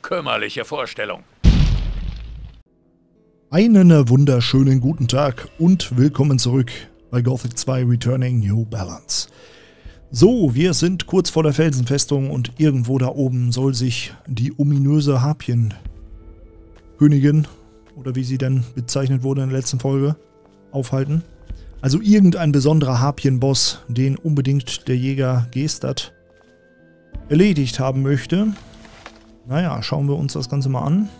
kümmerliche Vorstellung. Einen wunderschönen guten Tag und willkommen zurück bei Gothic 2 Returning New Balance. So, wir sind kurz vor der Felsenfestung und irgendwo da oben soll sich die ominöse Harpienkönigin, oder wie sie denn bezeichnet wurde in der letzten Folge, aufhalten. Also irgendein besonderer Harpienboss, den unbedingt der Jäger Gestad erledigt haben möchte. Naja, schauen wir uns das Ganze mal an.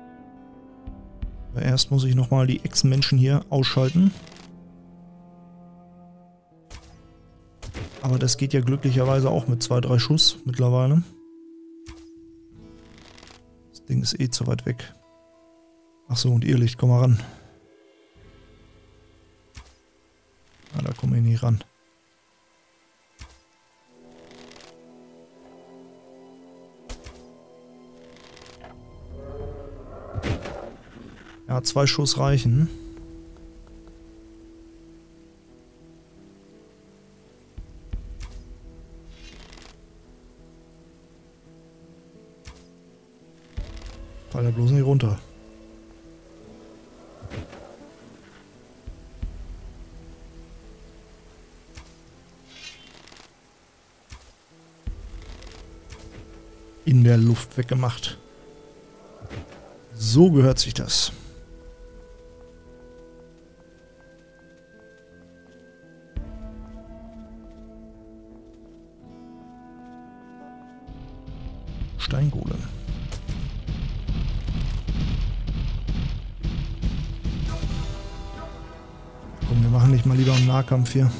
Aber erst muss ich nochmal die Echsenmenschen hier ausschalten. Aber das geht ja glücklicherweise auch mit 2-3 Schuss mittlerweile. Das Ding ist eh zu weit weg. Achso, und Irrlicht, komm mal ran. Ah, da kommen wir nicht ran. Ja, 2 Schuss reichen. Fall er bloß nicht runter. In der Luft weggemacht. So gehört sich das. Steingolem. Komm, wir machen nicht mal lieber einen Nahkampf hier.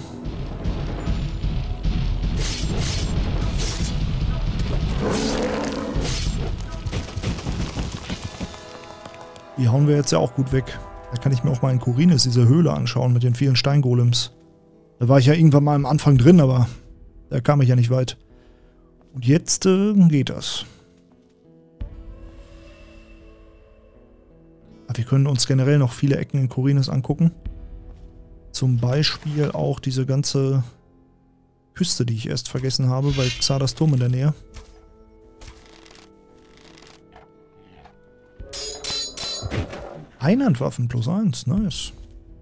Die hauen wir jetzt ja auch gut weg. Da kann ich mir auch mal in Khorinis diese Höhle anschauen mit den vielen Steingolems. Da war ich ja irgendwann mal am Anfang drin, aber da kam ich ja nicht weit. Und jetzt geht das. Aber wir können uns generell noch viele Ecken in Khorinis angucken. Zum Beispiel auch diese ganze Küste, die ich erst vergessen habe, bei Xardas Turm in der Nähe. Einhandwaffen +1, nice.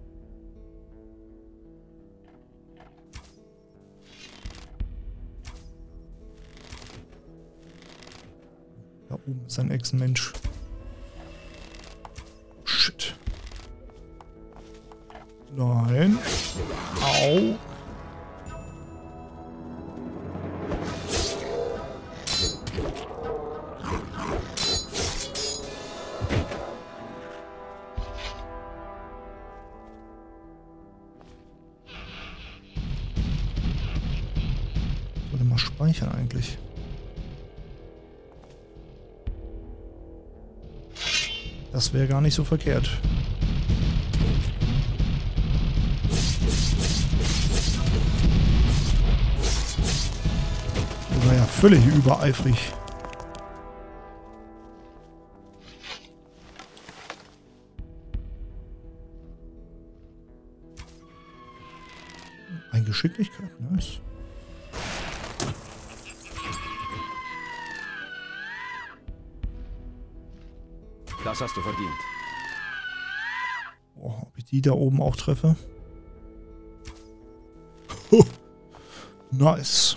Da oben ist ein Echsenmensch. Shit. Nein. Au. Ich sollte mal speichern eigentlich. Das wäre gar nicht so verkehrt. Ich war ja völlig übereifrig. Ein Geschicklichkeit, nice. Das hast du verdient. Oh, ob ich die da oben auch treffe? Nice.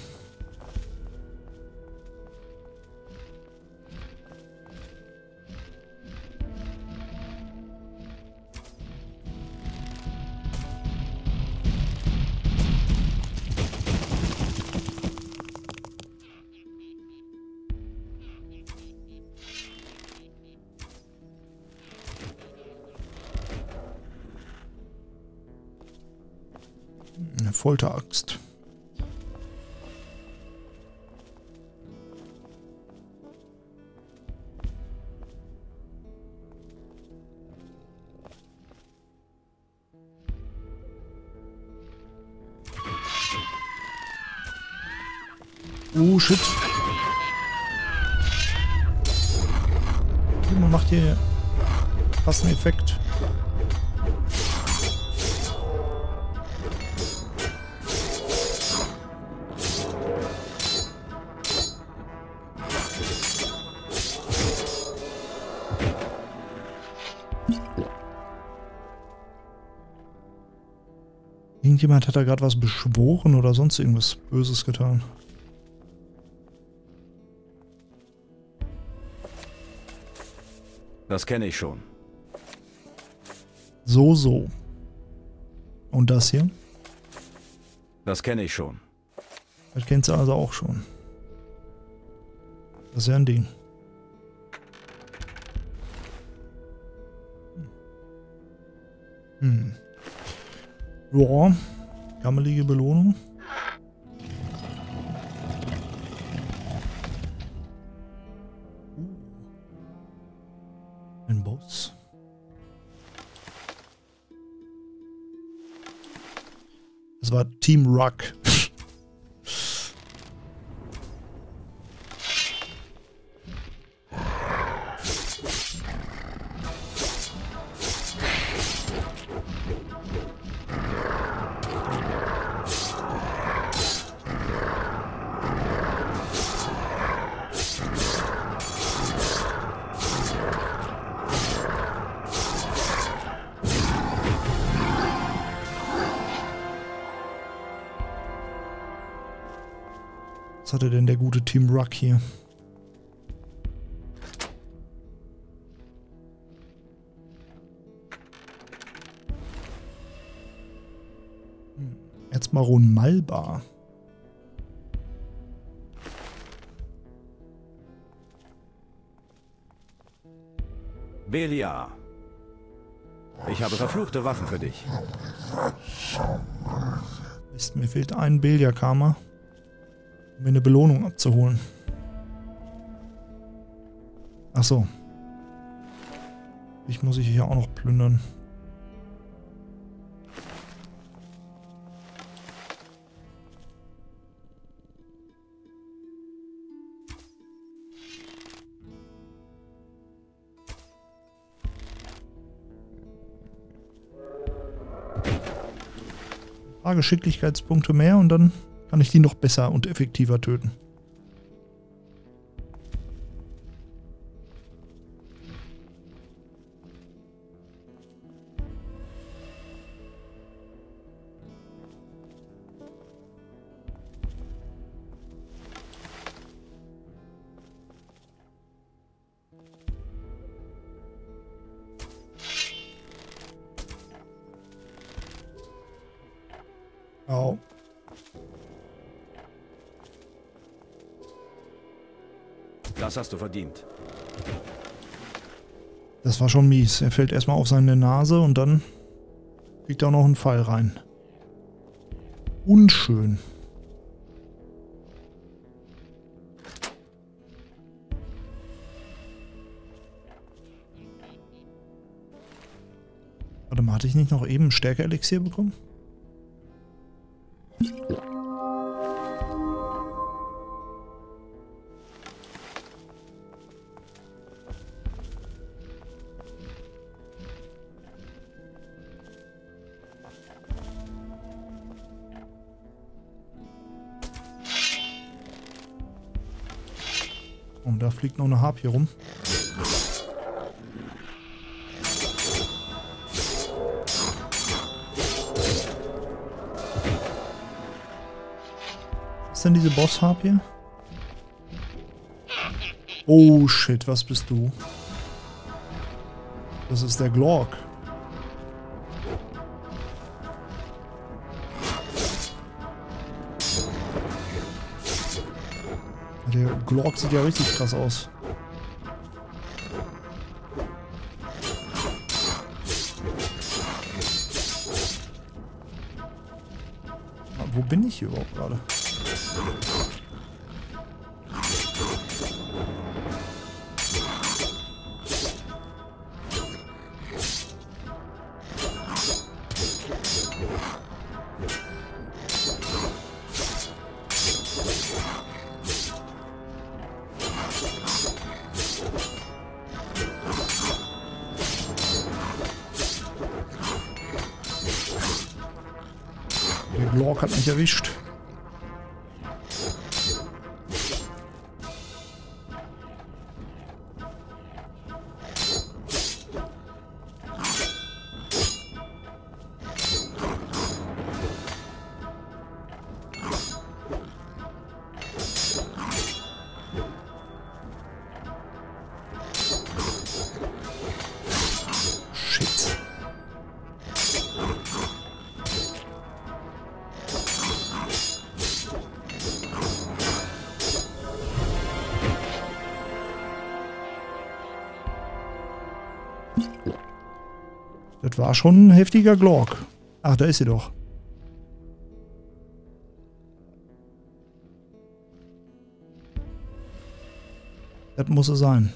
Eine Folteraxt. Oh shit. Man macht hier krassen Effekt. Irgendjemand hat da gerade was beschworen oder sonst irgendwas Böses getan. Das kenne ich schon. So, so. Und das hier? Das kenne ich schon. Das kennst du also auch schon. Das ist ja ein Ding. Ja, gammelige Belohnung. Ein Boss. Das war Team Ruck. Was hatte denn der gute Team Ruck hier? Jetzt Maron Malbar. Beliar. Ich habe verfluchte Waffen für dich. Mist, mir fehlt ein Belia-Karma, um mir eine Belohnung abzuholen. Ach so. Ich muss hier auch noch plündern. Ein paar Geschicklichkeitspunkte mehr und dann kann ich die noch besser und effektiver töten. Au. Das hast du verdient. Das war schon mies. Er fällt erstmal auf seine Nase und dann kriegt er auch noch einen Pfeil rein. Unschön. Warte mal, hatte ich nicht noch eben ein Stärke-Elixier bekommen? Und da fliegt noch eine Harpie rum. Was ist denn diese Boss-Harpie? Oh shit, was bist du? Das ist der Glork. Der Glork sieht ja richtig krass aus. Wo bin ich hier überhaupt gerade? Der Glork hat mich erwischt. Das war schon ein heftiger Glork. Ach, da ist sie doch. Das muss es sein.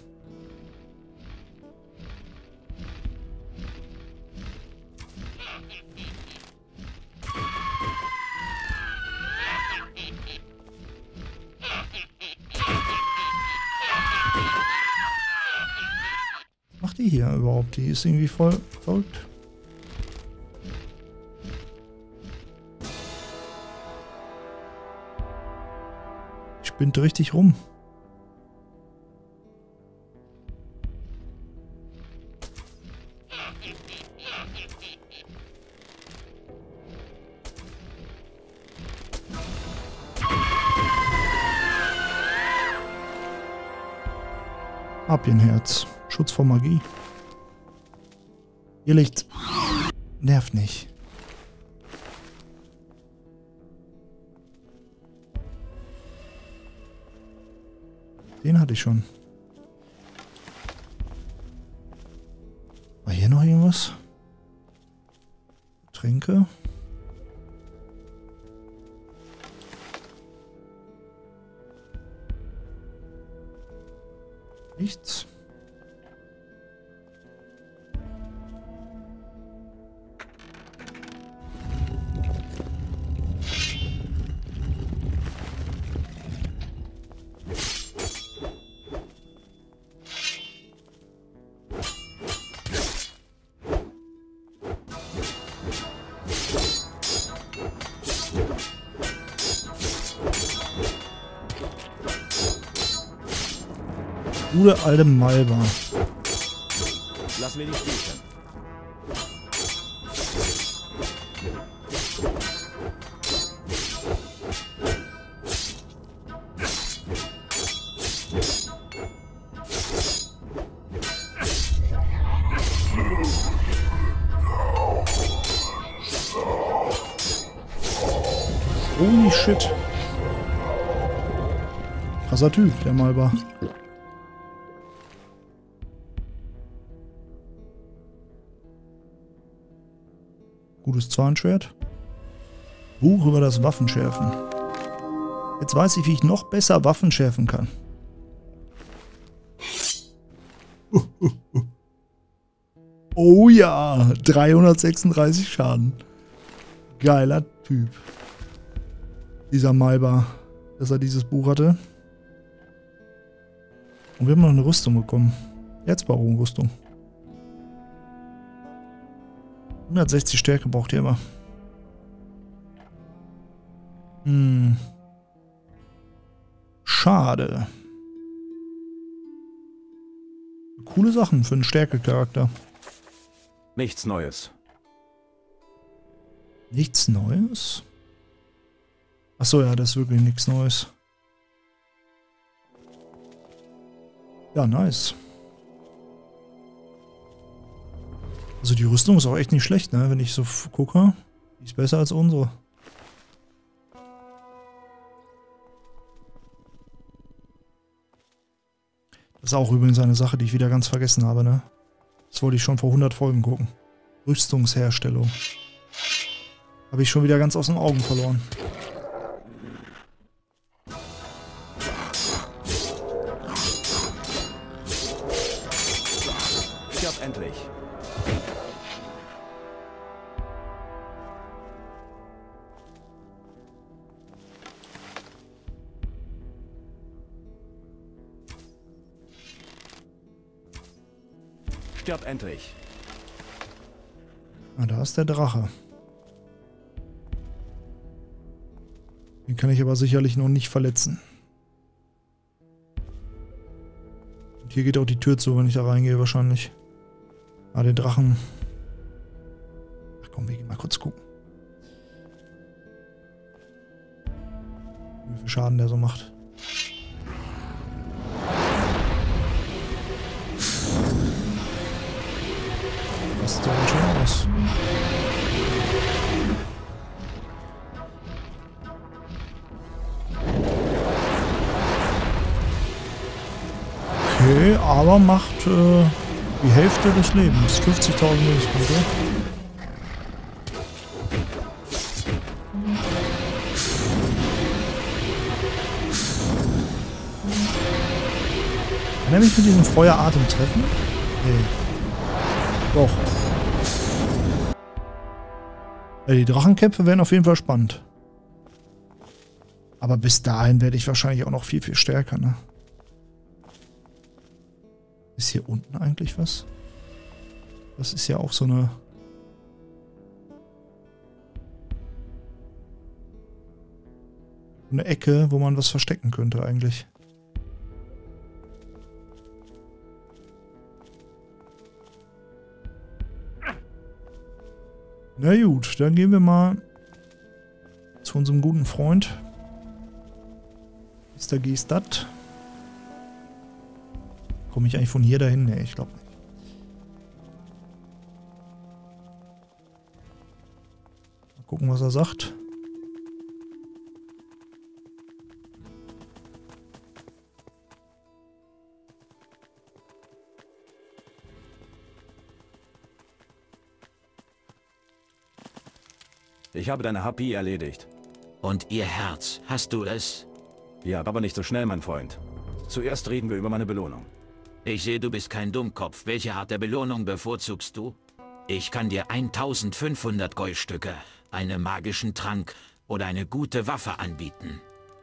Was macht die hier überhaupt? Die ist irgendwie voll verrückt. Die spinnt richtig rum. Harpienherz. Schutz vor Magie. Ihr Licht. Nervt nicht. Den hatte ich schon. War hier noch irgendwas? Tränke. Nichts. Gute alte Malba. Lass mir nicht liefern. Holy shit. Krasser Typ, der Malba. Gutes Zahnschwert. Buch über das Waffenschärfen. Jetzt weiß ich, wie ich noch besser Waffen schärfen kann. Oh ja, 336 Schaden. Geiler Typ. Dieser Malba, dass er dieses Buch hatte. Und wir haben noch eine Rüstung bekommen. Erzbaron-Rüstung. 160 Stärke braucht ihr aber. Schade. Coole Sachen für einen Stärke-Charakter. Nichts Neues. Nichts Neues? Achso, ja, das ist wirklich nichts Neues. Ja, nice. Also die Rüstung ist auch echt nicht schlecht, ne? Wenn ich so gucke. Die ist besser als unsere. Das ist auch übrigens eine Sache, die ich wieder ganz vergessen habe, ne? Das wollte ich schon vor 100 Folgen gucken. Rüstungsherstellung. Habe ich schon wieder ganz aus den Augen verloren. Stirb endlich. Stirb endlich. Ah, da ist der Drache. Den kann ich aber sicherlich noch nicht verletzen. Und hier geht auch die Tür zu, wenn ich da reingehe wahrscheinlich. Ah, den Drachen. Ach komm, wir gehen mal kurz gucken. Wie viel Schaden der so macht. Das sieht doch schön aus. Okay, aber macht Die Hälfte des Lebens. 50.000 Lebenspunkte. Kann er mich mit diesem Feueratem treffen? Nee. Doch. Ja, die Drachenkämpfe werden auf jeden Fall spannend. Aber bis dahin werde ich wahrscheinlich auch noch viel, viel stärker, ne? Ist hier unten eigentlich was? Das ist ja auch so eine Ecke, wo man was verstecken könnte eigentlich. Na gut, dann gehen wir mal zu unserem guten Freund Mr. Gestat. Komme ich eigentlich von hier dahin? Nee, ich glaube nicht. Mal gucken, was er sagt. Ich habe deine Harpie erledigt. Und ihr Herz, hast du es? Ja, aber nicht so schnell, mein Freund. Zuerst reden wir über meine Belohnung. Ich sehe, du bist kein Dummkopf. Welche Art der Belohnung bevorzugst du? Ich kann dir 1500 Goldstücke, einen magischen Trank oder eine gute Waffe anbieten.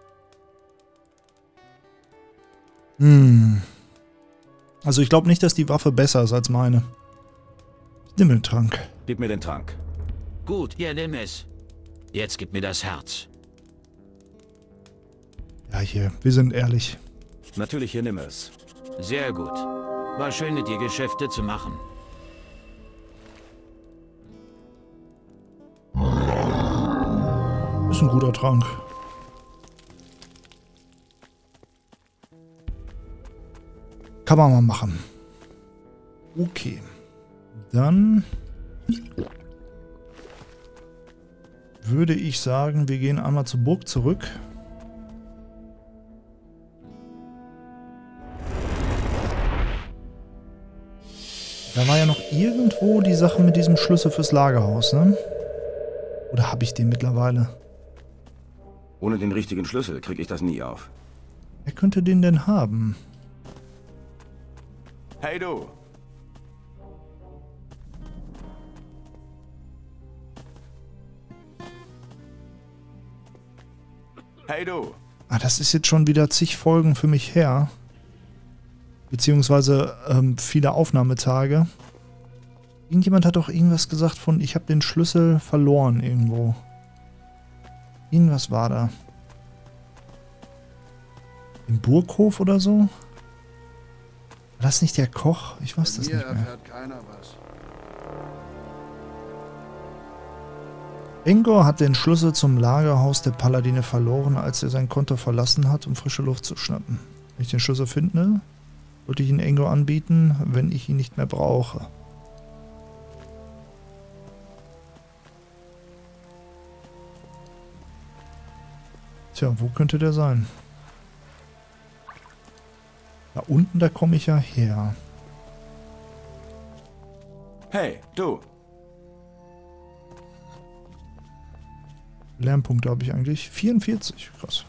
Also ich glaube nicht, dass die Waffe besser ist als meine. Ich nehme den Trank. Gib mir den Trank. Gut, ja, nimm es. Jetzt gib mir das Herz. Ja, hier, wir sind ehrlich. Natürlich, hier nimm es. Sehr gut. War schön, mit dir Geschäfte zu machen. Ist ein guter Trank. Kann man mal machen. Okay. Dann würde ich sagen, wir gehen einmal zur Burg zurück. Da war ja noch irgendwo die Sache mit diesem Schlüssel fürs Lagerhaus, ne? Oder habe ich den mittlerweile? Ohne den richtigen Schlüssel kriege ich das nie auf. Wer könnte den denn haben? Hey du! Hey du! Ah, das ist jetzt schon wieder zig Folgen für mich her. Beziehungsweise viele Aufnahmetage. Irgendjemand hat doch irgendwas gesagt von, ich habe den Schlüssel verloren irgendwo. Irgendwas war da. Im Burghof oder so? War das nicht der Koch? Ich weiß das nicht mehr. Erfährt keiner was. Engor hat den Schlüssel zum Lagerhaus der Paladine verloren, als er sein Konto verlassen hat, um frische Luft zu schnappen. Wenn ich den Schlüssel finde, wollte ich ihn Engor anbieten, wenn ich ihn nicht mehr brauche. Tja, wo könnte der sein? Da unten, da komme ich ja her. Hey, du! Lernpunkte habe ich eigentlich 44. Krass.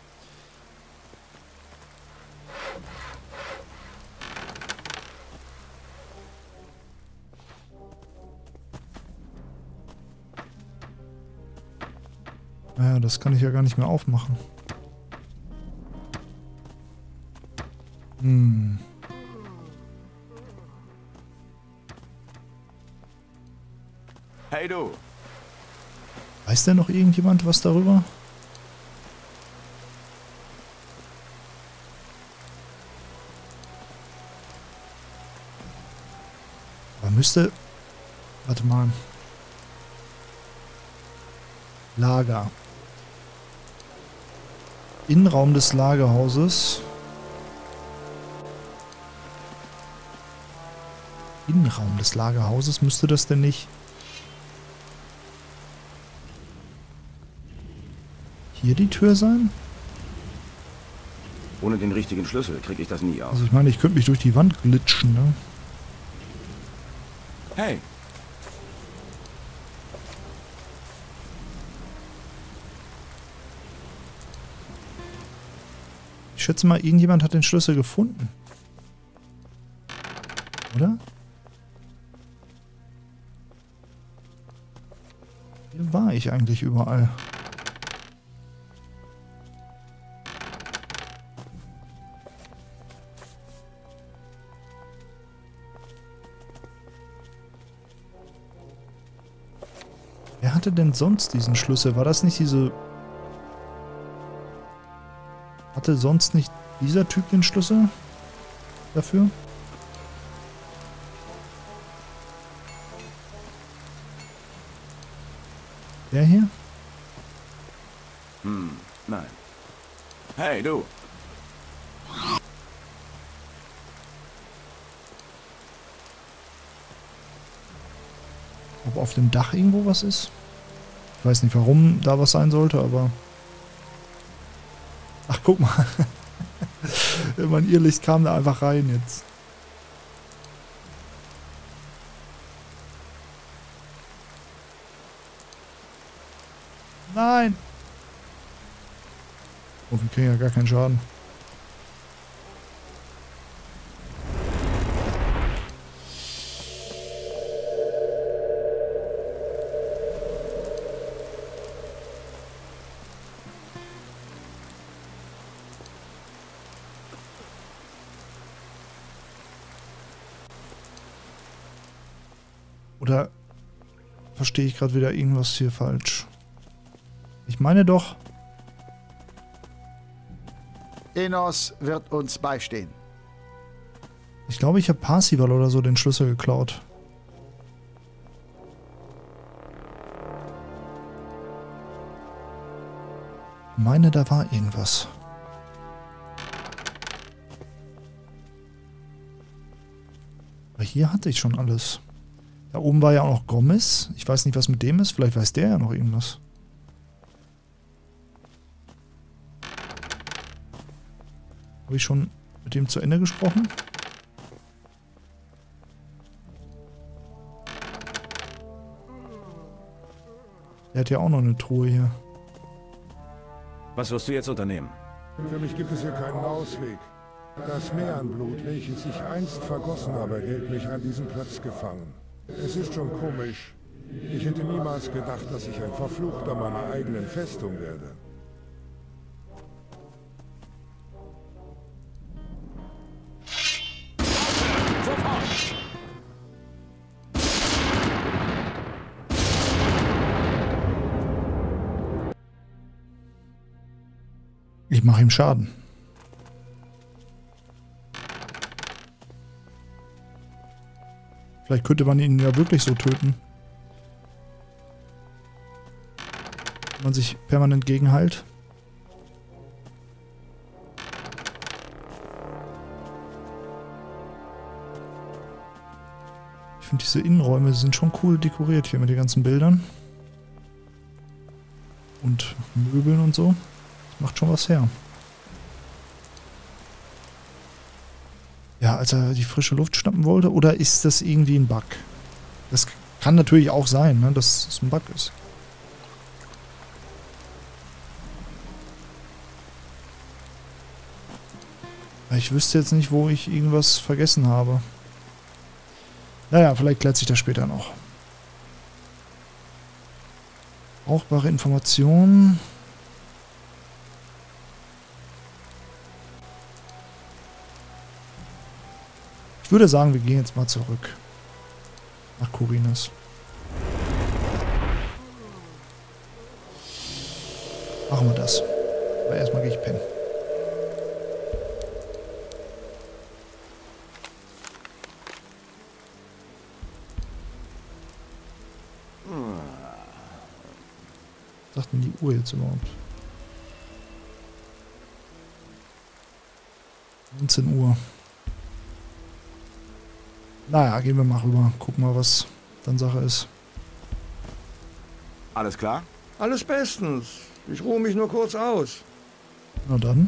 Naja, das kann ich ja gar nicht mehr aufmachen. Hey du! Weiß denn noch irgendjemand was darüber? Aber müsste... Warte mal. Lager. Innenraum des Lagerhauses. Innenraum des Lagerhauses, müsste das denn nicht hier die Tür sein? Ohne den richtigen Schlüssel kriege ich das nie auf. Also ich meine, ich könnte mich durch die Wand glitschen, ne? Hey, Ich schätze mal, irgendjemand hat den Schlüssel gefunden. Oder? Hier war ich eigentlich überall. Wer hatte denn sonst diesen Schlüssel? War das nicht diese... Hatte sonst nicht dieser Typ den Schlüssel dafür? Der hier? nein. Hey, du. Ob auf dem Dach irgendwo was ist? Ich weiß nicht, warum da was sein sollte, aber... Ach, guck mal. Mein Irrlicht kam da einfach rein jetzt. Nein! Oh, wir kriegen ja gar keinen Schaden. Oder verstehe ich gerade wieder irgendwas hier falsch? Ich meine doch... Enos wird uns beistehen. Ich glaube, ich habe Parzival oder so den Schlüssel geklaut. Ich meine, da war irgendwas. Aber hier hatte ich schon alles. Da oben war ja auch noch Gomez. Ich weiß nicht, was mit dem ist. Vielleicht weiß der ja noch irgendwas. Habe ich schon mit dem zu Ende gesprochen? Der hat ja auch noch eine Truhe hier. Was wirst du jetzt unternehmen? Für mich gibt es hier keinen Ausweg. Das Meer an Blut, welches ich einst vergossen habe, hält mich an diesem Platz gefangen. Es ist schon komisch. Ich hätte niemals gedacht, dass ich ein Verfluchter meiner eigenen Festung werde. Ich mache ihm Schaden. Vielleicht könnte man ihn ja wirklich so töten. Wenn man sich permanent gegenheilt. Ich finde diese Innenräume sind schon cool dekoriert hier mit den ganzen Bildern. Und Möbeln und so. Das macht schon was her. Ja, als er die frische Luft schnappen wollte, oder ist das irgendwie ein Bug? Das kann natürlich auch sein, ne, dass es ein Bug ist. Ich wüsste jetzt nicht, wo ich irgendwas vergessen habe. Naja, vielleicht klärt sich das später noch. Brauchbare Informationen. Ich würde sagen, wir gehen jetzt mal zurück. Nach Khorinis. Machen wir das. Aber erstmal gehe ich pennen. Was sagt denn die Uhr jetzt überhaupt? 19 Uhr. Naja, gehen wir mal rüber. Gucken mal, was dann Sache ist. Alles klar? Alles bestens. Ich ruhe mich nur kurz aus. Na dann.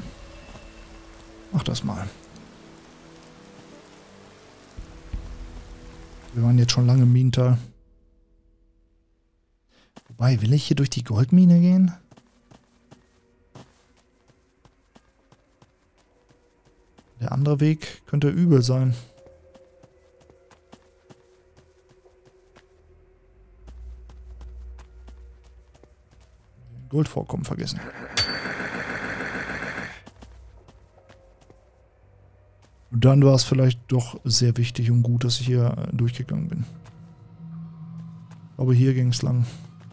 Mach das mal. Wir waren jetzt schon lange im Minental. Wobei, will ich hier durch die Goldmine gehen? Der andere Weg könnte übel sein. Goldvorkommen vergessen. Und dann war es vielleicht doch sehr wichtig und gut, dass ich hier durchgegangen bin. Aber hier ging es lang.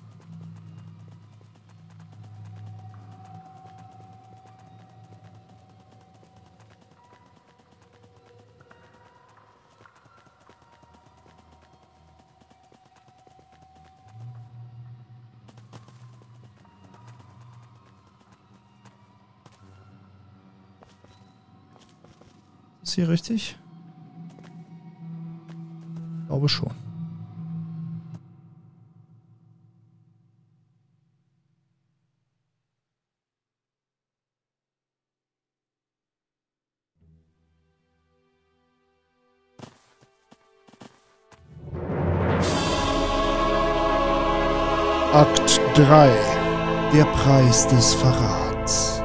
Ist hier richtig? Ich glaube schon. Akt 3. Der Preis des Verrats.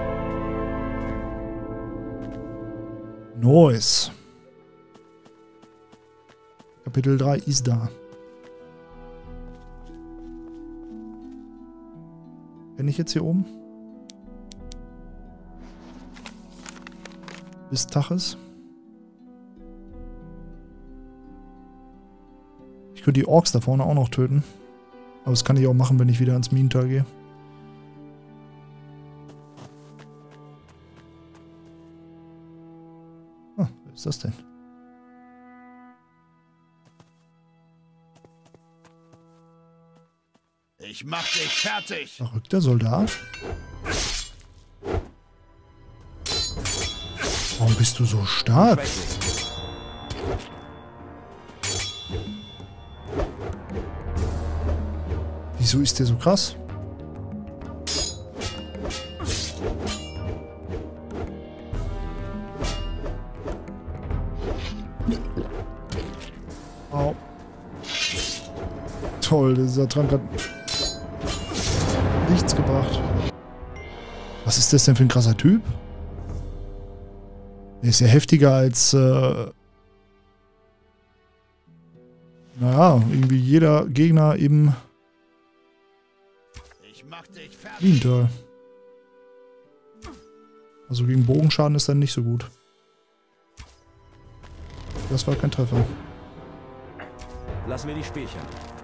Nice. Kapitel 3 ist da. Bin ich jetzt hier oben? Bis Taches. Ich könnte die Orks da vorne auch noch töten. Aber das kann ich auch machen, wenn ich wieder ins Minental gehe. Ah, wer ist das denn? Ich mach dich fertig! Verrückter Soldat? Warum bist du so stark? Wieso ist der so krass? Au. Toll, dieser Trank hat nichts gebracht. Was ist das denn für ein krasser Typ? Der ist ja heftiger als naja, irgendwie jeder Gegner im Minental. Also gegen Bogenschaden ist dann nicht so gut. Das war kein Treffer. Lass mir die Spielchen.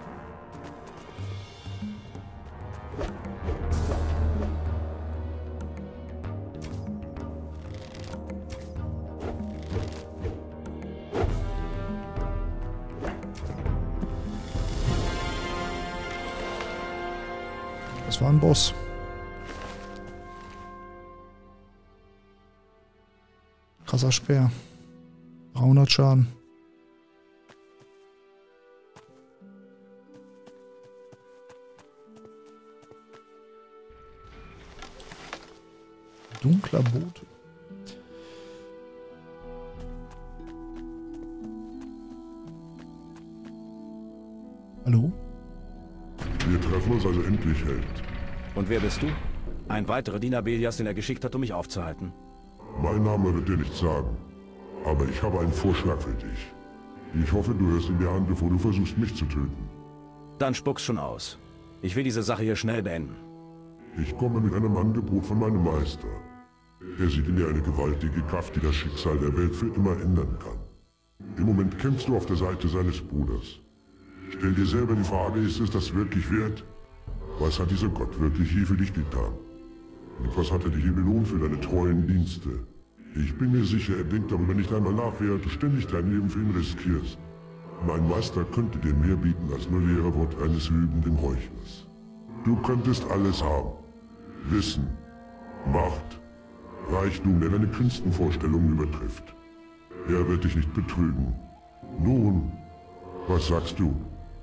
Das war ein Boss. Krasser Speer. 300 Schaden. Dunkler Bote. Hallo? Wir treffen uns also endlich, Held. Und wer bist du? Ein weiterer Diener Belias, den er geschickt hat, um mich aufzuhalten. Mein Name wird dir nichts sagen. Aber ich habe einen Vorschlag für dich. Ich hoffe, du hörst ihn dir an, bevor du versuchst, mich zu töten. Dann spuck's schon aus. Ich will diese Sache hier schnell beenden. Ich komme mit einem Angebot von meinem Meister. Er sieht in dir eine gewaltige Kraft, die das Schicksal der Welt für immer ändern kann. Im Moment kämpfst du auf der Seite seines Bruders. Stell dir selber die Frage, ist es das wirklich wert? Was hat dieser Gott wirklich hier für dich getan? Und was hat er dich in Belohn für deine treuen Dienste? Ich bin mir sicher, er denkt darüber nicht einmal nach, während du ständig dein Leben für ihn riskierst. Mein Meister könnte dir mehr bieten als nur leere Wort eines lügenden Heuchlers. Du könntest alles haben. Wissen, Macht, Reichtum, der deine kühnsten Vorstellungen übertrifft. Er wird dich nicht betrügen. Nun, was sagst du?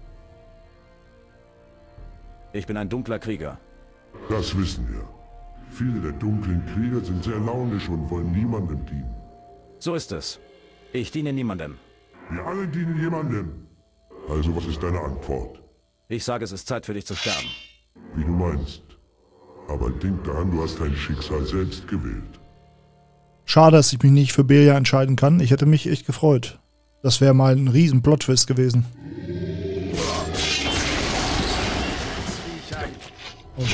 Ich bin ein dunkler Krieger. Das wissen wir. Viele der dunklen Krieger sind sehr launisch und wollen niemandem dienen. So ist es. Ich diene niemandem. Wir alle dienen jemandem. Also was ist deine Antwort? Ich sage, es ist Zeit für dich zu sterben. Wie du meinst. Aber denk daran, du hast dein Schicksal selbst gewählt. Schade, dass ich mich nicht für Belia entscheiden kann. Ich hätte mich echt gefreut. Das wäre mal ein riesen Plot-Twist gewesen. Oh,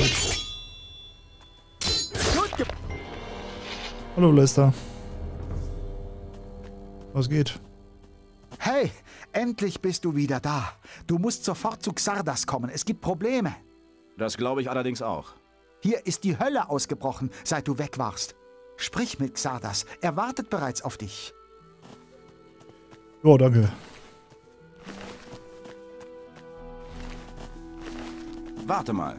hallo Lester. Was geht? Hey, endlich bist du wieder da. Du musst sofort zu Xardas kommen. Es gibt Probleme. Das glaube ich allerdings auch. Hier ist die Hölle ausgebrochen, seit du weg warst. Sprich mit Xardas. Er wartet bereits auf dich. Oh, danke. Warte mal.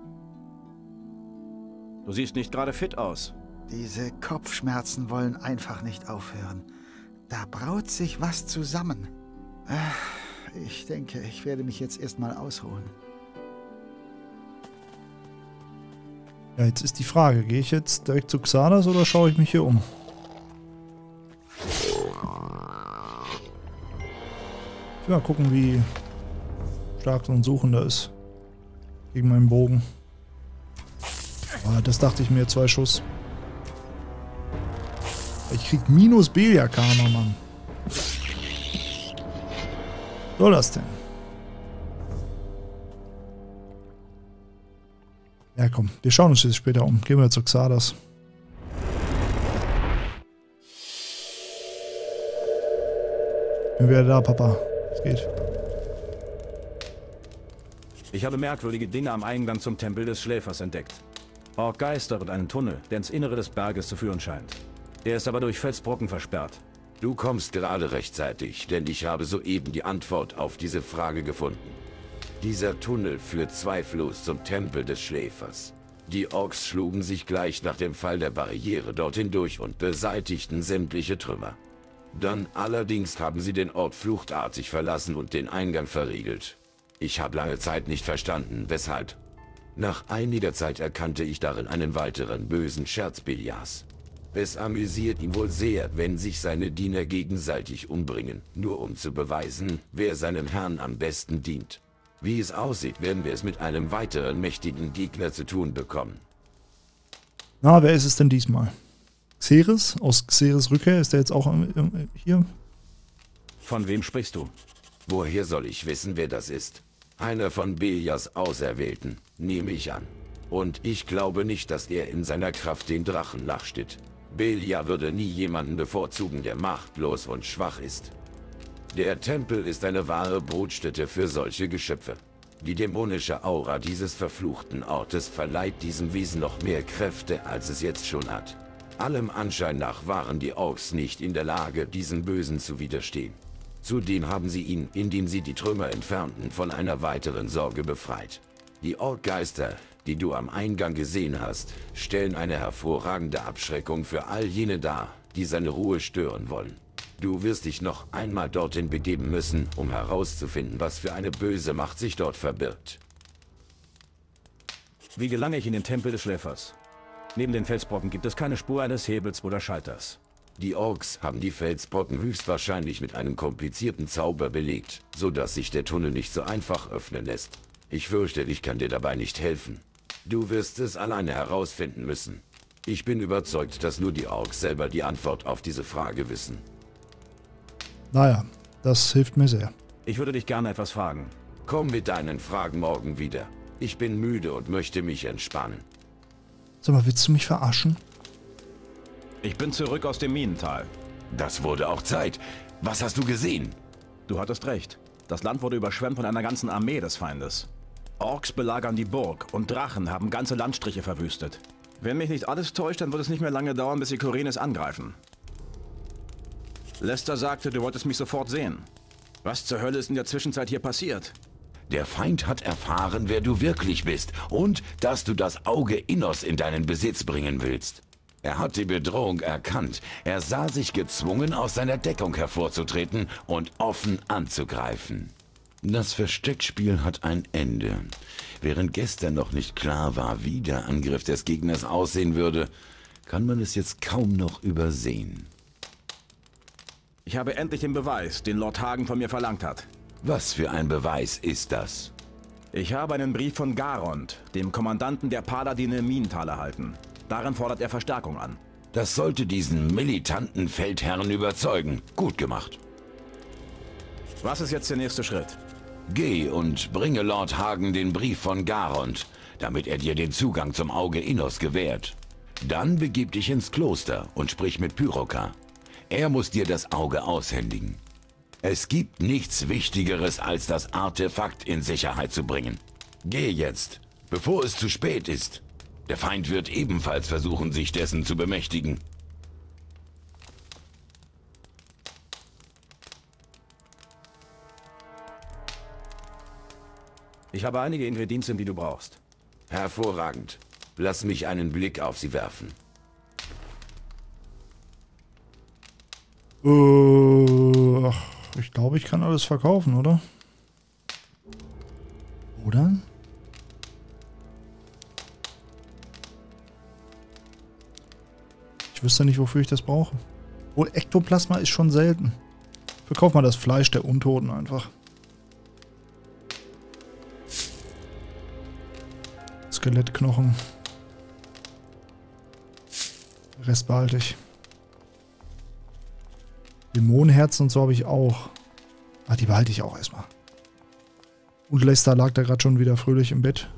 Du siehst nicht gerade fit aus. Diese Kopfschmerzen wollen einfach nicht aufhören. Da braut sich was zusammen. Ich denke, ich werde mich jetzt erstmal ausruhen. Ja, jetzt ist die Frage, gehe ich jetzt direkt zu Xardas oder schaue ich mich hier um? Ich will mal gucken, wie stark so ein Suchender ist. Gegen meinen Bogen. Oh, das dachte ich mir, 2 Schuss. Ich krieg minus Belia-Karma, Mann. Was soll das denn? Ja komm, wir schauen uns das später um. Gehen wir zu Xardas. Bin wieder da, Papa. Es geht. Ich habe merkwürdige Dinge am Eingang zum Tempel des Schläfers entdeckt. Orkgeister und einen Tunnel, der ins Innere des Berges zu führen scheint. Der ist aber durch Felsbrocken versperrt. Du kommst gerade rechtzeitig, denn ich habe soeben die Antwort auf diese Frage gefunden. Dieser Tunnel führt zweifellos zum Tempel des Schläfers. Die Orks schlugen sich gleich nach dem Fall der Barriere dorthin durch und beseitigten sämtliche Trümmer. Dann allerdings haben sie den Ort fluchtartig verlassen und den Eingang verriegelt. Ich habe lange Zeit nicht verstanden, weshalb. Nach einiger Zeit erkannte ich darin einen weiteren bösen Scherz Beliars. Es amüsiert ihn wohl sehr, wenn sich seine Diener gegenseitig umbringen, nur um zu beweisen, wer seinem Herrn am besten dient. Wie es aussieht, werden wir es mit einem weiteren mächtigen Gegner zu tun bekommen. Na, wer ist es denn diesmal? Xeris? Aus Xeris Rückkehr? Ist der jetzt auch hier? Von wem sprichst du? Woher soll ich wissen, wer das ist? Einer von Belias Auserwählten, nehme ich an. Und ich glaube nicht, dass er in seiner Kraft den Drachen nachsteht. Belia würde nie jemanden bevorzugen, der machtlos und schwach ist. Der Tempel ist eine wahre Brutstätte für solche Geschöpfe. Die dämonische Aura dieses verfluchten Ortes verleiht diesem Wesen noch mehr Kräfte, als es jetzt schon hat. Allem Anschein nach waren die Orks nicht in der Lage, diesen Bösen zu widerstehen. Zudem haben sie ihn, indem sie die Trümmer entfernten, von einer weiteren Sorge befreit. Die Orkgeister, die du am Eingang gesehen hast, stellen eine hervorragende Abschreckung für all jene dar, die seine Ruhe stören wollen. Du wirst dich noch einmal dorthin begeben müssen, um herauszufinden, was für eine böse Macht sich dort verbirgt. Wie gelange ich in den Tempel des Schläfers? Neben den Felsbrocken gibt es keine Spur eines Hebels oder Schalters. Die Orks haben die Felsbrocken höchstwahrscheinlich mit einem komplizierten Zauber belegt, sodass sich der Tunnel nicht so einfach öffnen lässt. Ich fürchte, ich kann dir dabei nicht helfen. Du wirst es alleine herausfinden müssen. Ich bin überzeugt, dass nur die Orks selber die Antwort auf diese Frage wissen. Naja, das hilft mir sehr. Ich würde dich gerne etwas fragen. Komm mit deinen Fragen morgen wieder. Ich bin müde und möchte mich entspannen. Sag mal, willst du mich verarschen? Ich bin zurück aus dem Minental. Das wurde auch Zeit. Was hast du gesehen? Du hattest recht. Das Land wurde überschwemmt von einer ganzen Armee des Feindes. Orks belagern die Burg und Drachen haben ganze Landstriche verwüstet. Wenn mich nicht alles täuscht, dann wird es nicht mehr lange dauern, bis sie Khorinis angreifen. Lester sagte, du wolltest mich sofort sehen. Was zur Hölle ist in der Zwischenzeit hier passiert? Der Feind hat erfahren, wer du wirklich bist und dass du das Auge Innos in deinen Besitz bringen willst. Er hat die Bedrohung erkannt. Er sah sich gezwungen, aus seiner Deckung hervorzutreten und offen anzugreifen. Das Versteckspiel hat ein Ende. Während gestern noch nicht klar war, wie der Angriff des Gegners aussehen würde, kann man es jetzt kaum noch übersehen. Ich habe endlich den Beweis, den Lord Hagen von mir verlangt hat. Was für ein Beweis ist das? Ich habe einen Brief von Garond, dem Kommandanten der Paladine im Minental, erhalten. Darin fordert er Verstärkung an. Das sollte diesen militanten Feldherrn überzeugen. Gut gemacht. Was ist jetzt der nächste Schritt? Geh und bringe Lord Hagen den Brief von Garond, damit er dir den Zugang zum Auge Innos gewährt. Dann begib dich ins Kloster und sprich mit Pyroka. Er muss dir das Auge aushändigen. Es gibt nichts Wichtigeres, als das Artefakt in Sicherheit zu bringen. Geh jetzt, bevor es zu spät ist. Der Feind wird ebenfalls versuchen, sich dessen zu bemächtigen. Ich habe einige Ingredienzien, die du brauchst. Hervorragend. Lass mich einen Blick auf sie werfen. Ich glaube, ich kann alles verkaufen, oder? Oder? Ich wüsste nicht, wofür ich das brauche. Wohl, Ektoplasma ist schon selten. Verkauf mal das Fleisch der Untoten einfach. Skelettknochen. Den Rest behalte ich. Dämonenherzen und so habe ich auch. Ah, die behalte ich auch erstmal. Und Lester lag da gerade schon wieder fröhlich im Bett.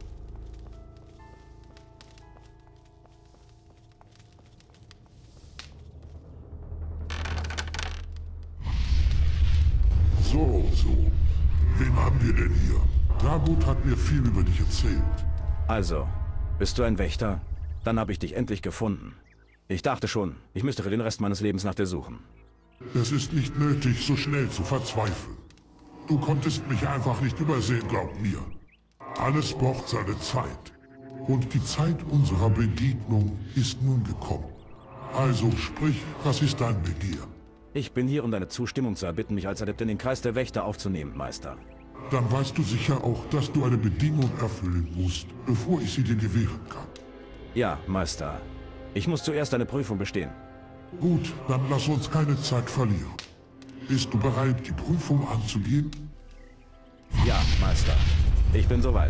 So. Wen haben wir denn hier? Ragut hat mir viel über dich erzählt. Also, bist du ein Wächter? Dann habe ich dich endlich gefunden. Ich dachte schon, ich müsste für den Rest meines Lebens nach dir suchen. Es ist nicht nötig, so schnell zu verzweifeln. Du konntest mich einfach nicht übersehen, glaub mir. Alles braucht seine Zeit. Und die Zeit unserer Begegnung ist nun gekommen. Also sprich, was ist dein Begehr? Ich bin hier, um deine Zustimmung zu erbitten, mich als Adept in den Kreis der Wächter aufzunehmen, Meister. Dann weißt du sicher auch, dass du eine Bedingung erfüllen musst, bevor ich sie dir gewähren kann. Ja, Meister. Ich muss zuerst eine Prüfung bestehen. Gut, dann lass uns keine Zeit verlieren. Bist du bereit, die Prüfung anzugehen? Ja, Meister. Ich bin soweit.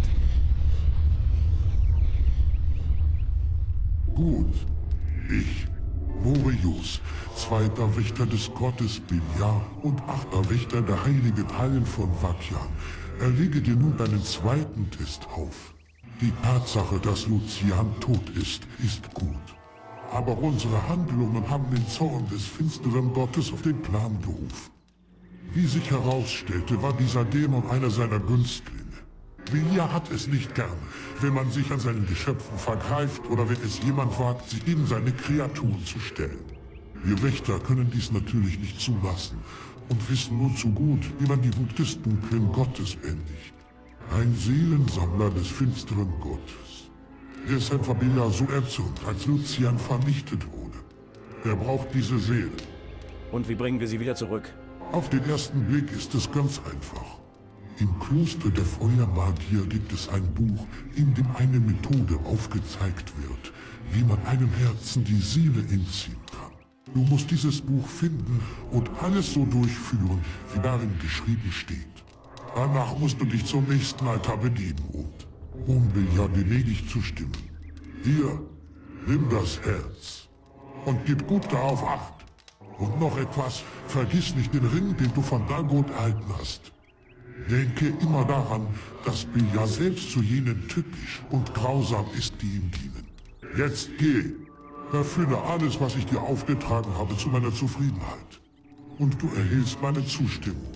Gut. Ich, Morius, zweiter Wächter des Gottes Biljar und achter Wächter der heiligen Hallen von Vakian, erlege dir nun deinen zweiten Test auf. Die Tatsache, dass Lucian tot ist gut. Aber unsere Handlungen haben den Zorn des finsteren Gottes auf den Plan gerufen. Wie sich herausstellte, war dieser Dämon einer seiner Günstlinge. Biljar hat es nicht gern, wenn man sich an seinen Geschöpfen vergreift oder wenn es jemand wagt, sich gegen seine Kreaturen zu stellen. Wir Wächter können dies natürlich nicht zulassen und wissen nur zu gut, wie man die Wut des dunklen Gottes bändigt. Ein Seelensammler des finsteren Gottes. Deshalb war Biljar so erzürnt, als Lucian vernichtet wurde. Er braucht diese Seele. Und wie bringen wir sie wieder zurück? Auf den ersten Blick ist es ganz einfach. Im Kloster der Feuermagier gibt es ein Buch, in dem eine Methode aufgezeigt wird, wie man einem Herzen die Seele entziehen kann. Du musst dieses Buch finden und alles so durchführen, wie darin geschrieben steht. Danach musst du dich zum nächsten Altar bedienen und, um Biljar gnädig zu stimmen, hier, nimm das Herz und gib gut darauf Acht. Und noch etwas, vergiss nicht den Ring, den du von Dagot erhalten hast. Denke immer daran, dass Biljar selbst zu jenen tückisch und grausam ist, die ihm dienen. Jetzt geh, erfülle alles, was ich dir aufgetragen habe, zu meiner Zufriedenheit. Und du erhältst meine Zustimmung.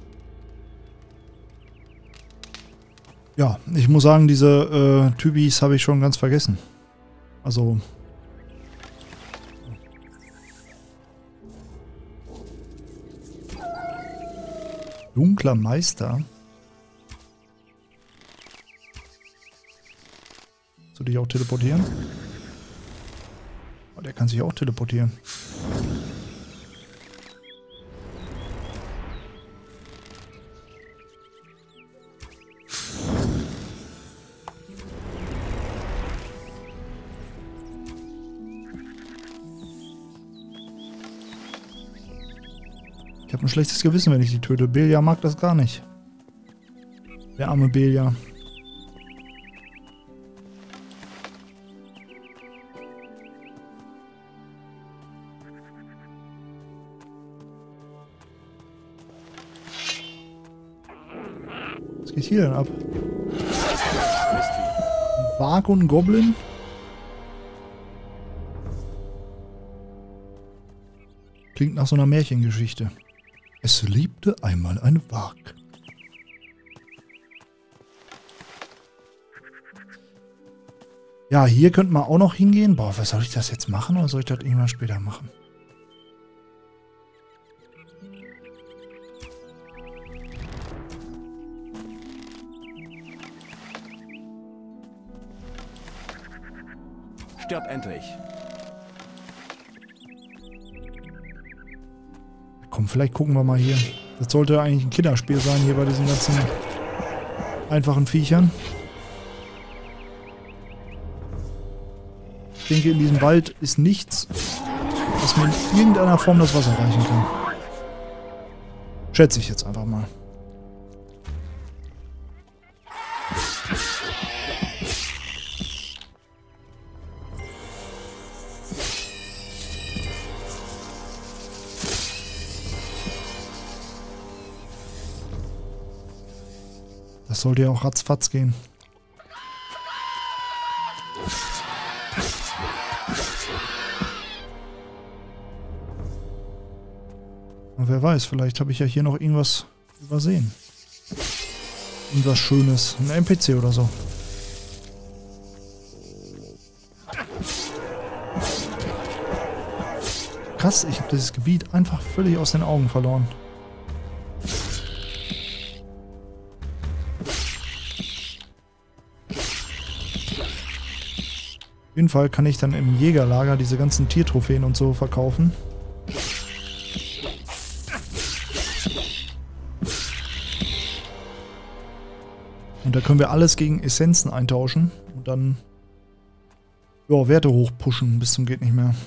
Ja, ich muss sagen, diese Typis habe ich schon ganz vergessen. Also... Dunkler Meister? Kannst du dich auch teleportieren? Oh, der kann sich auch teleportieren. Ich habe ein schlechtes Gewissen, wenn ich die töte. Biljar mag das gar nicht. Der arme Belia. Was geht hier denn ab? Wagon Goblin? Klingt nach so einer Märchengeschichte. Es lebte einmal ein Wag. Ja, hier könnte man auch noch hingehen. Boah, was soll ich das jetzt machen oder soll ich das irgendwann später machen? Stirb endlich. Komm, vielleicht gucken wir mal hier. Das sollte eigentlich ein Kinderspiel sein hier bei diesen ganzen einfachen Viechern. Ich denke, in diesem Wald ist nichts, was mir in irgendeiner Form das Wasser reichen kann. Schätze ich jetzt einfach mal. Das sollte ja auch ratzfatz gehen. Und wer weiß, vielleicht habe ich ja hier noch irgendwas übersehen. Irgendwas Schönes. Ein NPC oder so. Krass, ich habe dieses Gebiet einfach völlig aus den Augen verloren. Auf jeden Fall kann ich dann im Jägerlager diese ganzen Tiertrophäen und so verkaufen. Und da können wir alles gegen Essenzen eintauschen und dann ja, Werte hochpushen bis zum geht nicht mehr.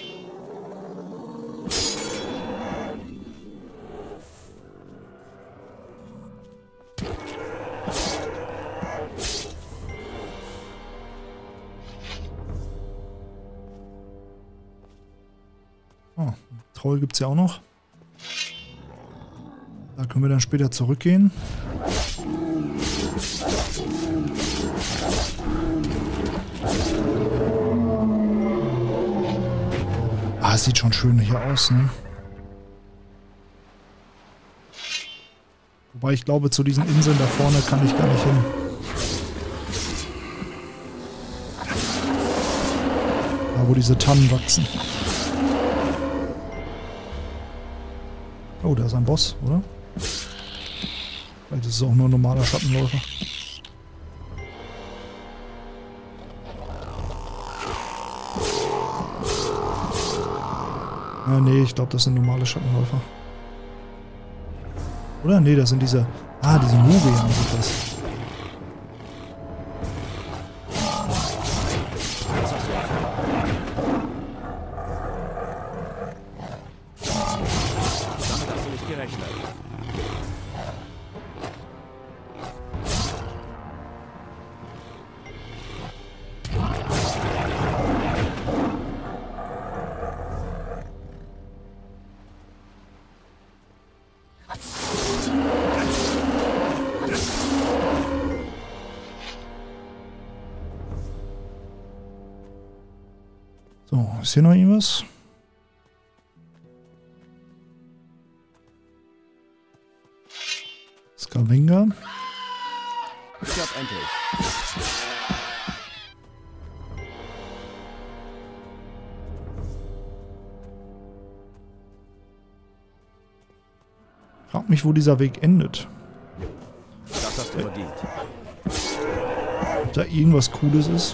Oh, Troll gibt es ja auch noch. Da können wir dann später zurückgehen. Ah, es sieht schon schön hier aus, ne? Wobei ich glaube, zu diesen Inseln da vorne kann ich gar nicht hin. Da, wo diese Tannen wachsen. Oh, da ist ein Boss, oder? Vielleicht ist es auch nur ein normaler Schattenläufer. Ah, nee, ich glaube, das sind normale Schattenläufer. Oder? Nee, das sind diese... Ah, diese Mugian sind das. Damit hast du nicht gerechnet. So, ist hier noch irgendwas? Skavenga. Stirb endlich. Frag mich, wo dieser Weg endet. Das hast du verdient. Ob da irgendwas Cooles ist.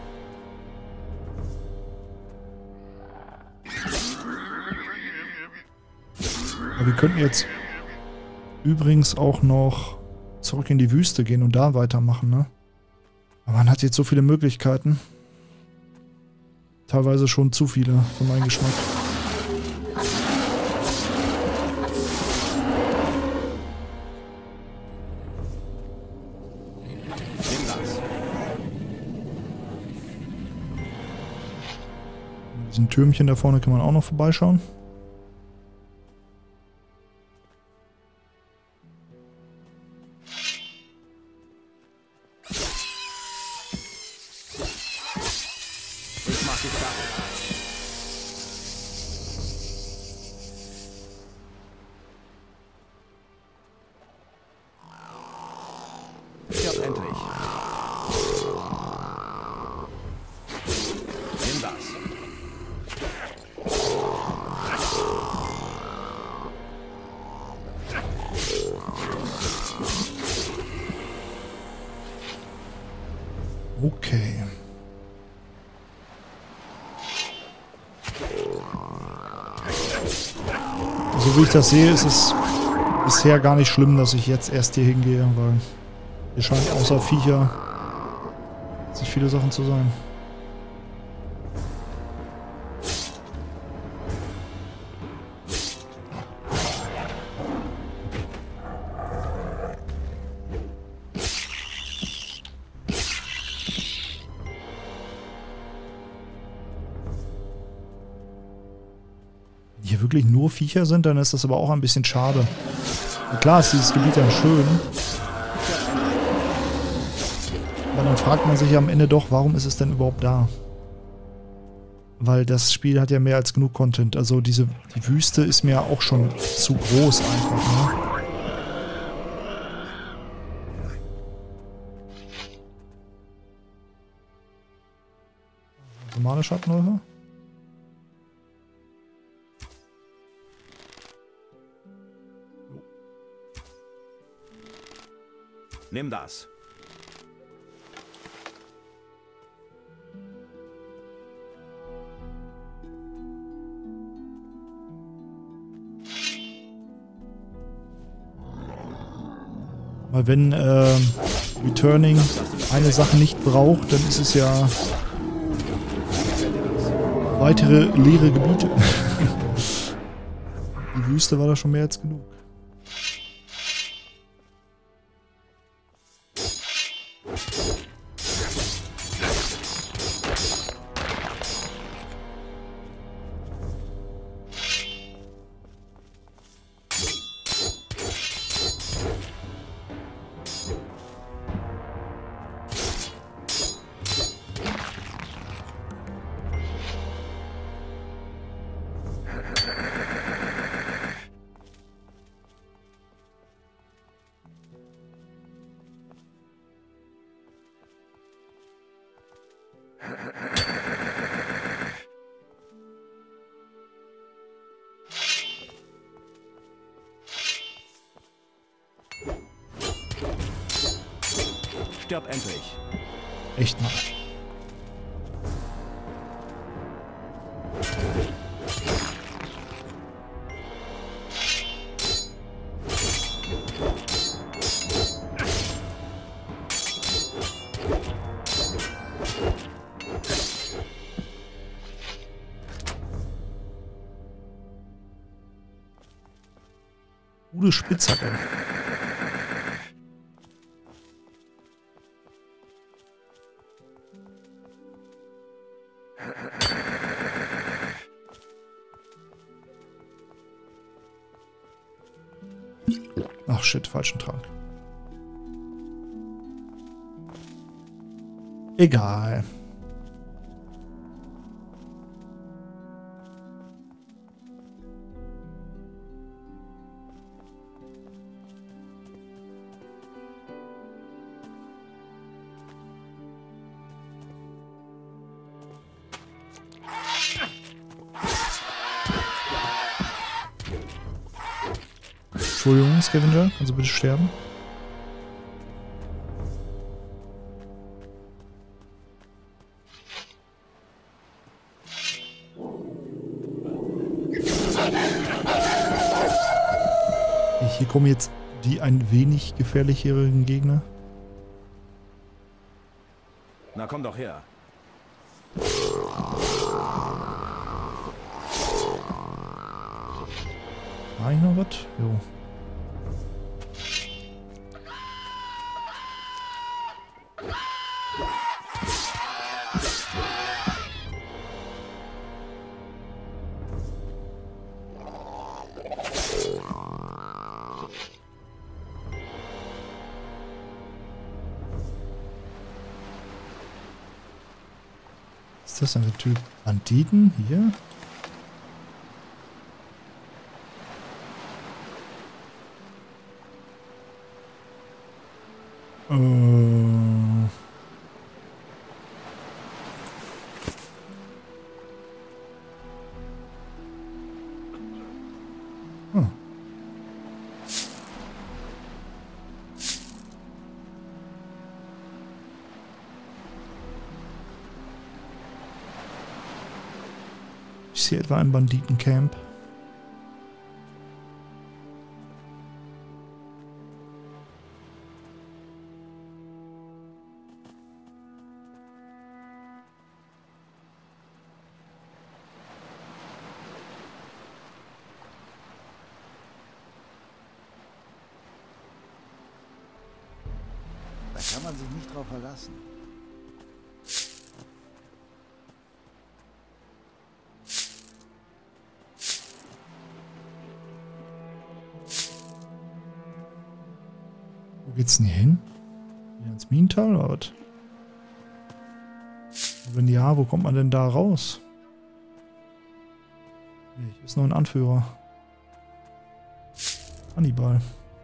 Aber wir könnten jetzt übrigens auch noch zurück in die Wüste gehen und da weitermachen, ne? Aber man hat jetzt so viele Möglichkeiten. Teilweise schon zu viele für meinen Geschmack. Diesen Türmchen da vorne kann man auch noch vorbeischauen. Ich mach die Sache. Stirb endlich. Nimm das. Okay. So wie ich das sehe, ist es bisher gar nicht schlimm, dass ich jetzt erst hier hingehe, weil hier scheint außer Viecher nicht viele Sachen zu sein. Hier wirklich nur Viecher sind, dann ist das aber auch ein bisschen schade. Na klar ist dieses Gebiet dann schön. Aber dann fragt man sich ja am Ende doch, warum ist es denn überhaupt da? Weil das Spiel hat ja mehr als genug Content. Also die Wüste ist mir auch schon zu groß einfach, ne? Normale Schattenläufer? Nimm das. Weil wenn Returning eine Sache nicht braucht, dann ist es ja weitere leere Gebiete. Die Wüste war da schon mehr als genug. Stirb endlich. Echt mal. Gute Spitzhacke. Ach shit, falschen Trank. Egal. Entschuldigung, Scavenger, kannst du bitte sterben? Hier kommen jetzt die ein wenig gefährlicheren Gegner. Na komm doch her. War ich noch was? Jo. ist das denn der Typ? Banditen? Hier? Ist hier etwa ein Banditencamp? Da kann man sich nicht drauf verlassen. Wo geht's denn hier hin? Wieder ins Minental oder was? Und wenn ja, wo kommt man denn da raus? Hier ist nur ein Anführer. Hannibal.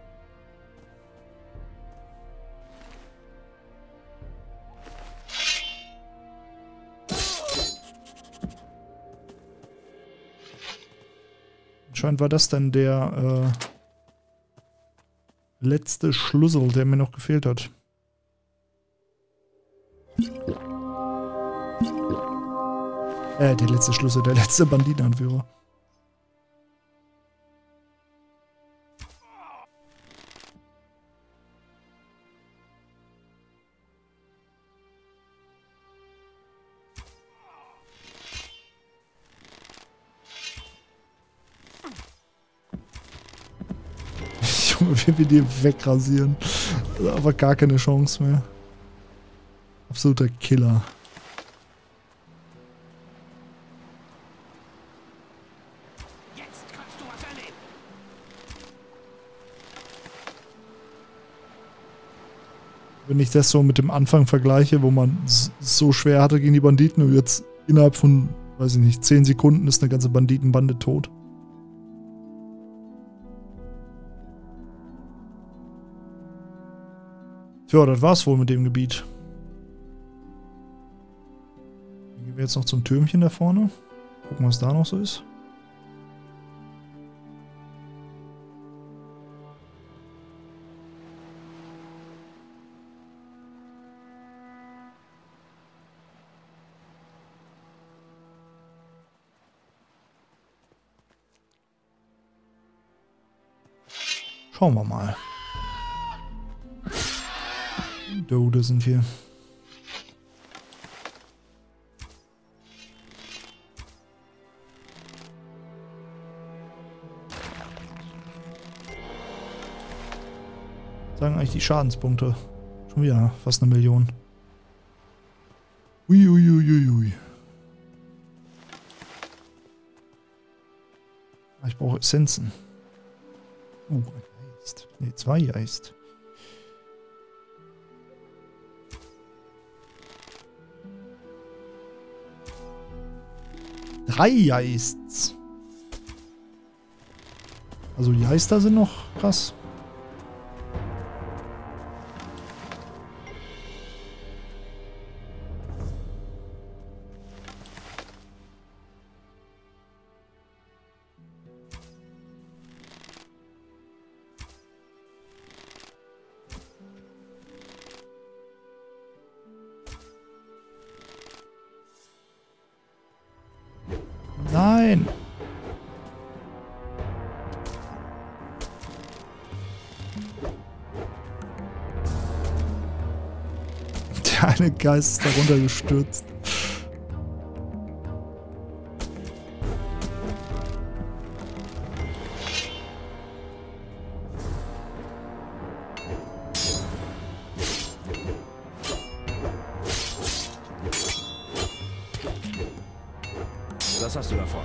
Anscheinend war das dann der letzte Schlüssel, der mir noch gefehlt hat. Der letzte Schlüssel, der letzte Banditenanführer. Wie wir die wegrasieren. Aber gar keine Chance mehr. Absoluter Killer. Jetzt kannst du was erleben. Wenn ich das so mit dem Anfang vergleiche, wo man so schwer hatte gegen die Banditen und jetzt innerhalb von, weiß ich nicht, 10 Sekunden ist eine ganze Banditenbande tot. Ja, das war's wohl mit dem Gebiet. Dann gehen wir jetzt noch zum Türmchen da vorne. Gucken, was da noch so ist. Schauen wir mal. Dode sind hier. Sagen eigentlich die Schadenspunkte. Schon wieder fast 1 Million. Uiuiuiui. Ich brauche Essenzen. Ein Geist. Ne, 2 Geist. 3 Geists. Also die Geister sind noch krass. Nein. Der eine Geist ist darunter gestürzt. Was hast du davon?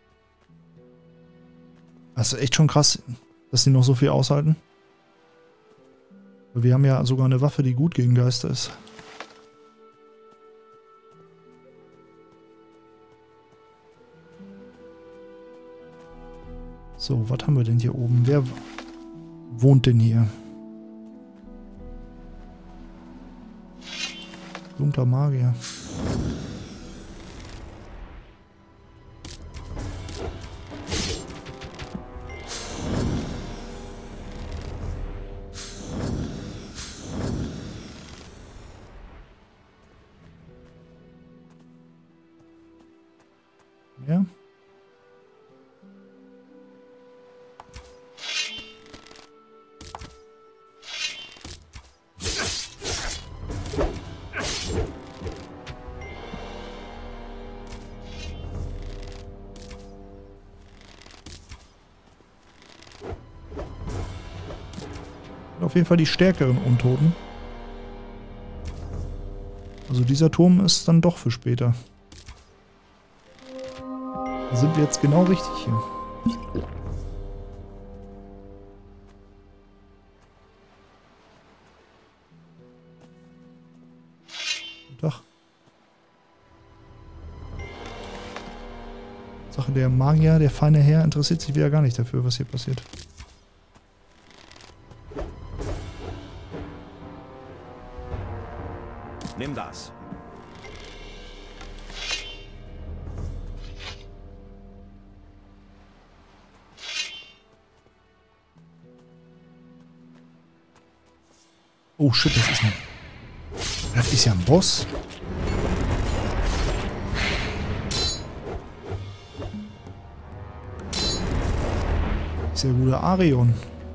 Das ist echt schon krass, dass die noch so viel aushalten. Wir haben ja sogar eine Waffe, die gut gegen Geister ist. So, was haben wir denn hier oben? Wer wohnt denn hier? Dunkler Magier. Ja. Auf jeden Fall die stärkeren Untoten. Also dieser Turm ist dann doch für später. Da sind wir jetzt genau richtig hier. Guten Tag. Sache, der Magier, der feine Herr, interessiert sich wieder gar nicht dafür, was hier passiert. Nimm das. Oh shit, das ist ja ein Boss. Ist ja guter Arion.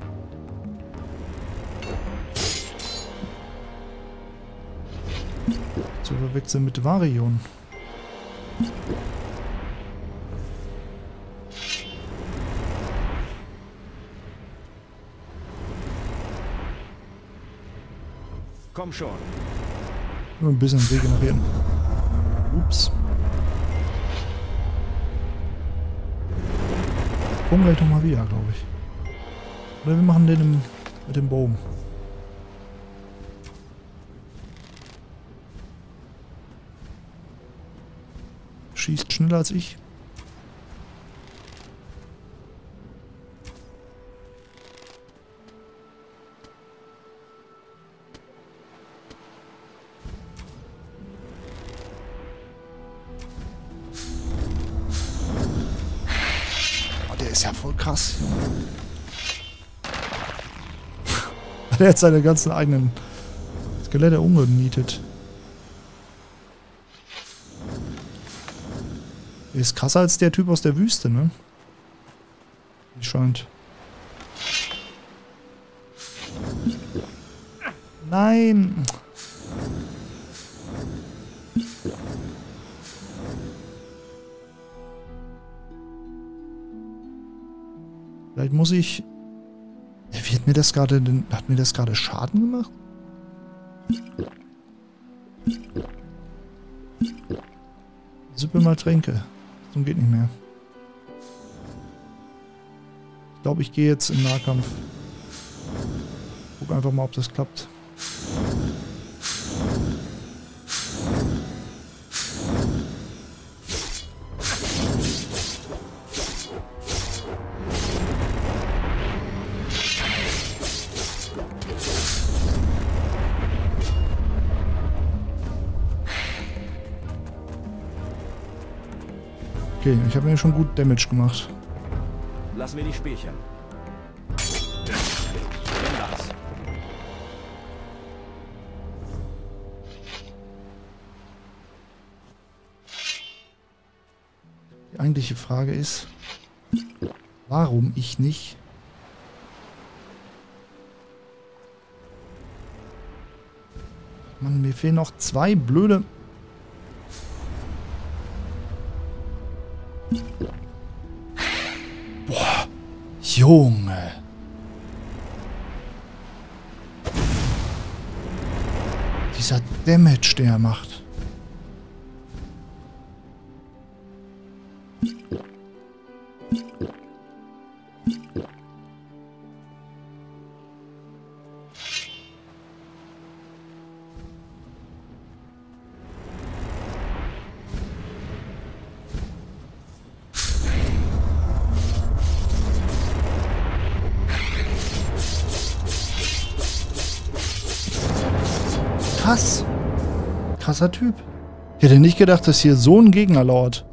Zu verwechseln mit Varion. Komm schon. Nur ein bisschen regenerieren. Ups. Kommen gleich nochmal wieder, glaube ich. Oder wir machen den mit dem Bogen. Schießt schneller als ich. Oh, der ist ja voll krass. Der hat seine ganzen eigenen Skelette umgenietet. Der ist krasser als der Typ aus der Wüste, ne? Wie scheint. Nein! Vielleicht muss ich... Wie hat mir das gerade denn... Hat mir das gerade Schaden gemacht? Sippe mal Tränke. So geht nicht mehr. Ich glaube, ich gehe jetzt im Nahkampf. Guck einfach mal, ob das klappt. Okay, ich habe mir schon gut Damage gemacht. Lassen wir die Spielchen. Nimm das. Die eigentliche Frage ist, warum ich nicht? Mann, mir fehlen noch 2 blöde... Boah, Junge. Dieser Damage, der er macht. Krass. Krasser Typ. Ich hätte nicht gedacht, dass hier so ein Gegner lauert.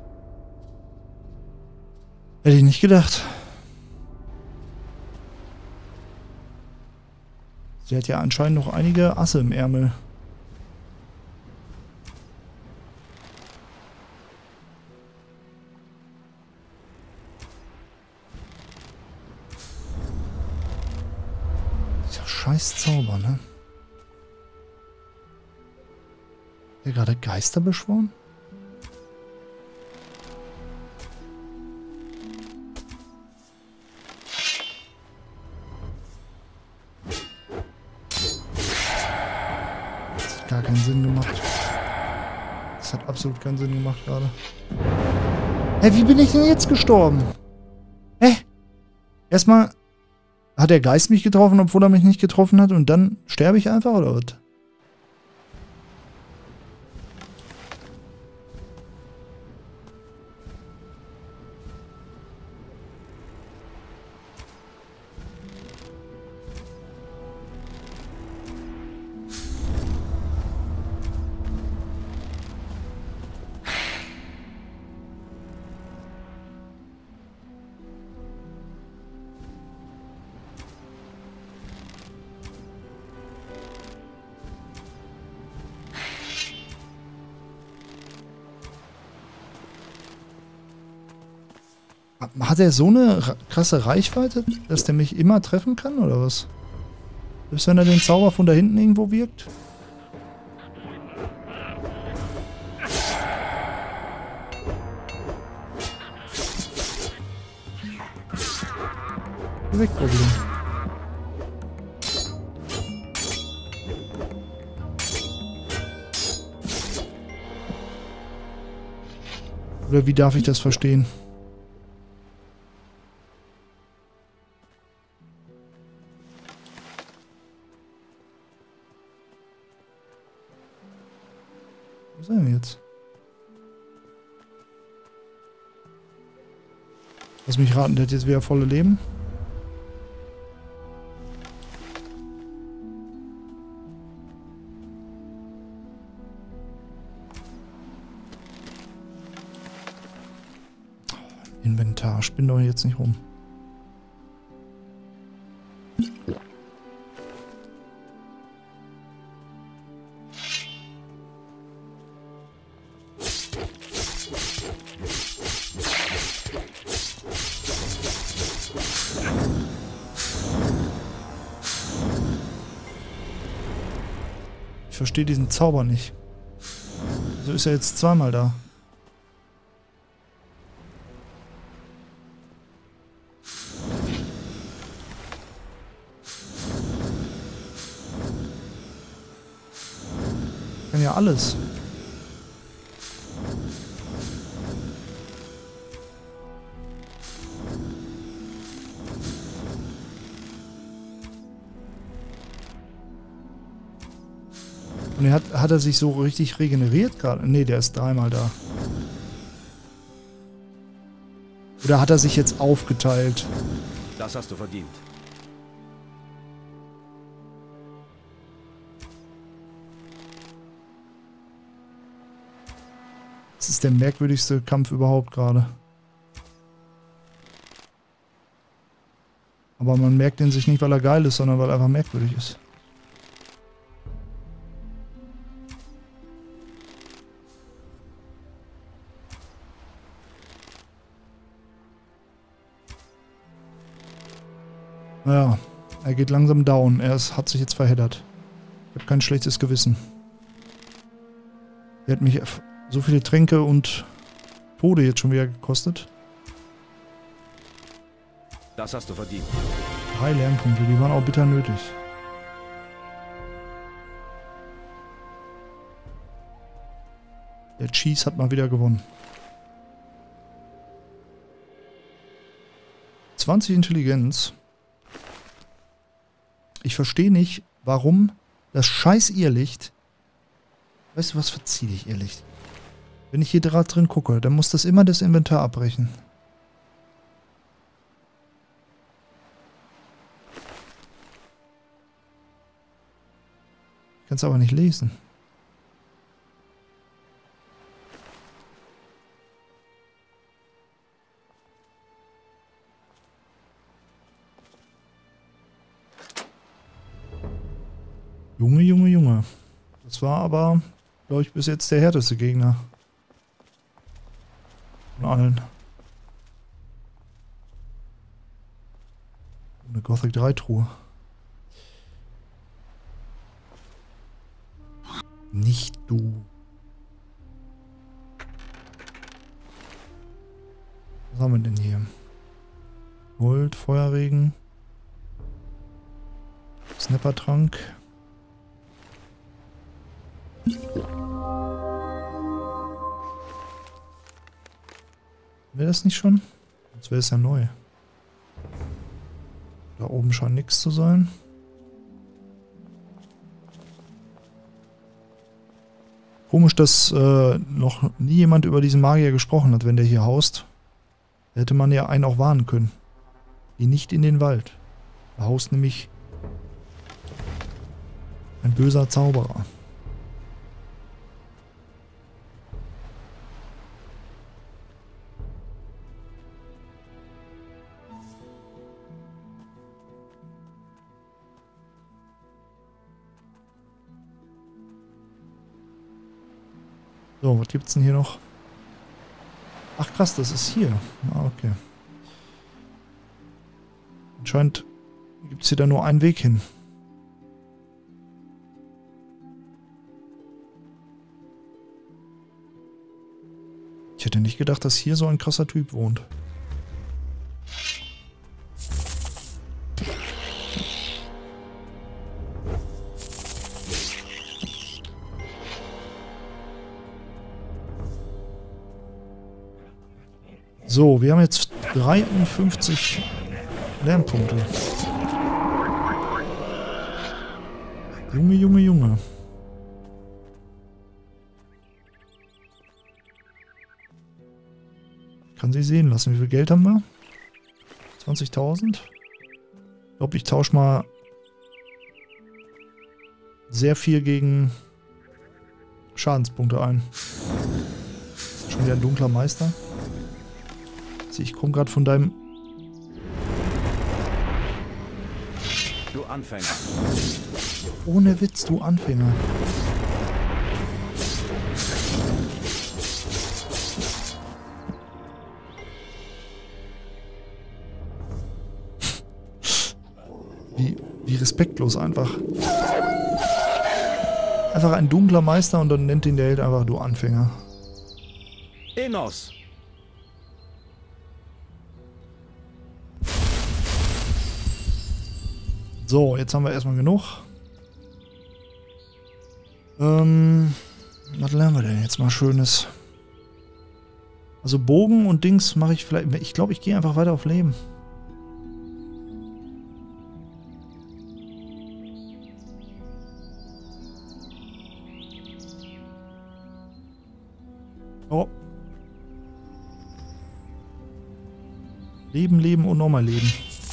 Hätte ich nicht gedacht. Sie hat ja anscheinend noch einige Asse im Ärmel. Dieser scheiß Zauber, ne? Hat er gerade Geister beschworen? Das hat gar keinen Sinn gemacht. Das hat absolut keinen Sinn gemacht gerade. Hä, wie bin ich denn jetzt gestorben? Hä? Erstmal hat der Geist mich getroffen, obwohl er mich nicht getroffen hat, und dann sterbe ich einfach, oder was? Hat er so eine krasse Reichweite, dass der mich immer treffen kann, oder was? Selbst wenn er den Zauber von da hinten irgendwo wirkt? Weg, Goblin. Oder wie darf ich das verstehen? Was ist denn jetzt? Lass mich raten, der hat jetzt wieder volle Leben. Inventar, spinn doch jetzt nicht rum. Ich verstehe diesen Zauber nicht. So ist er jetzt zweimal da. Kann ja alles. Und hat er sich so richtig regeneriert gerade? Ne, der ist dreimal da. Oder hat er sich jetzt aufgeteilt? Das hast du verdient. Das ist der merkwürdigste Kampf überhaupt gerade. Aber man merkt ihn sich nicht, weil er geil ist, sondern weil er einfach merkwürdig ist. Naja, er geht langsam down. Hat sich jetzt verheddert. Ich habe kein schlechtes Gewissen. Er hat mich so viele Tränke und Tode jetzt schon wieder gekostet. Das hast du verdient. 3 Lernpunkte, die waren auch bitter nötig. Der Cheese hat mal wieder gewonnen. 20 Intelligenz. Ich verstehe nicht, warum das scheiß Irrlicht... Weißt du was, verzieh dich, Irrlicht. Wenn ich hier gerade drin gucke, dann muss das immer das Inventar abbrechen. Ich kann es aber nicht lesen. Junge, Junge, Junge. Das war aber, glaube ich, bis jetzt der härteste Gegner. Von allen. Eine Gothic 3 Truhe. Nicht du. Was haben wir denn hier? Gold, Feuerregen. Snappertrank. Wäre das nicht schon? Jetzt wäre es ja neu. Da oben scheint nichts zu sein. Komisch, dass noch nie jemand über diesen Magier gesprochen hat, wenn der hier haust. Da hätte man ja einen auch warnen können. Geh nicht in den Wald. Da haust nämlich ein böser Zauberer. So, was gibt's denn hier noch? Ach krass, das ist hier. Ah, okay. Anscheinend gibt es hier da nur einen Weg hin. Ich hätte nicht gedacht, dass hier so ein krasser Typ wohnt. So, wir haben jetzt 53 Lernpunkte. Junge, Junge, Junge. Kann sie sehen lassen. Wie viel Geld haben wir? 20.000. Ich glaube, ich tausche mal sehr viel gegen Schadenspunkte ein. Schon wieder ein dunkler Meister. Ich komme gerade von deinem... Du Anfänger. Ohne Witz, du Anfänger. Wie respektlos einfach. Einfach ein dunkler Meister und dann nennt ihn der Held einfach du Anfänger. Enos! So, jetzt haben wir erstmal genug. Was lernen wir denn jetzt mal Schönes? Also Bogen und Dings mache ich vielleicht... Ich glaube, ich gehe einfach weiter auf Leben. Oh. Leben, leben und nochmal leben.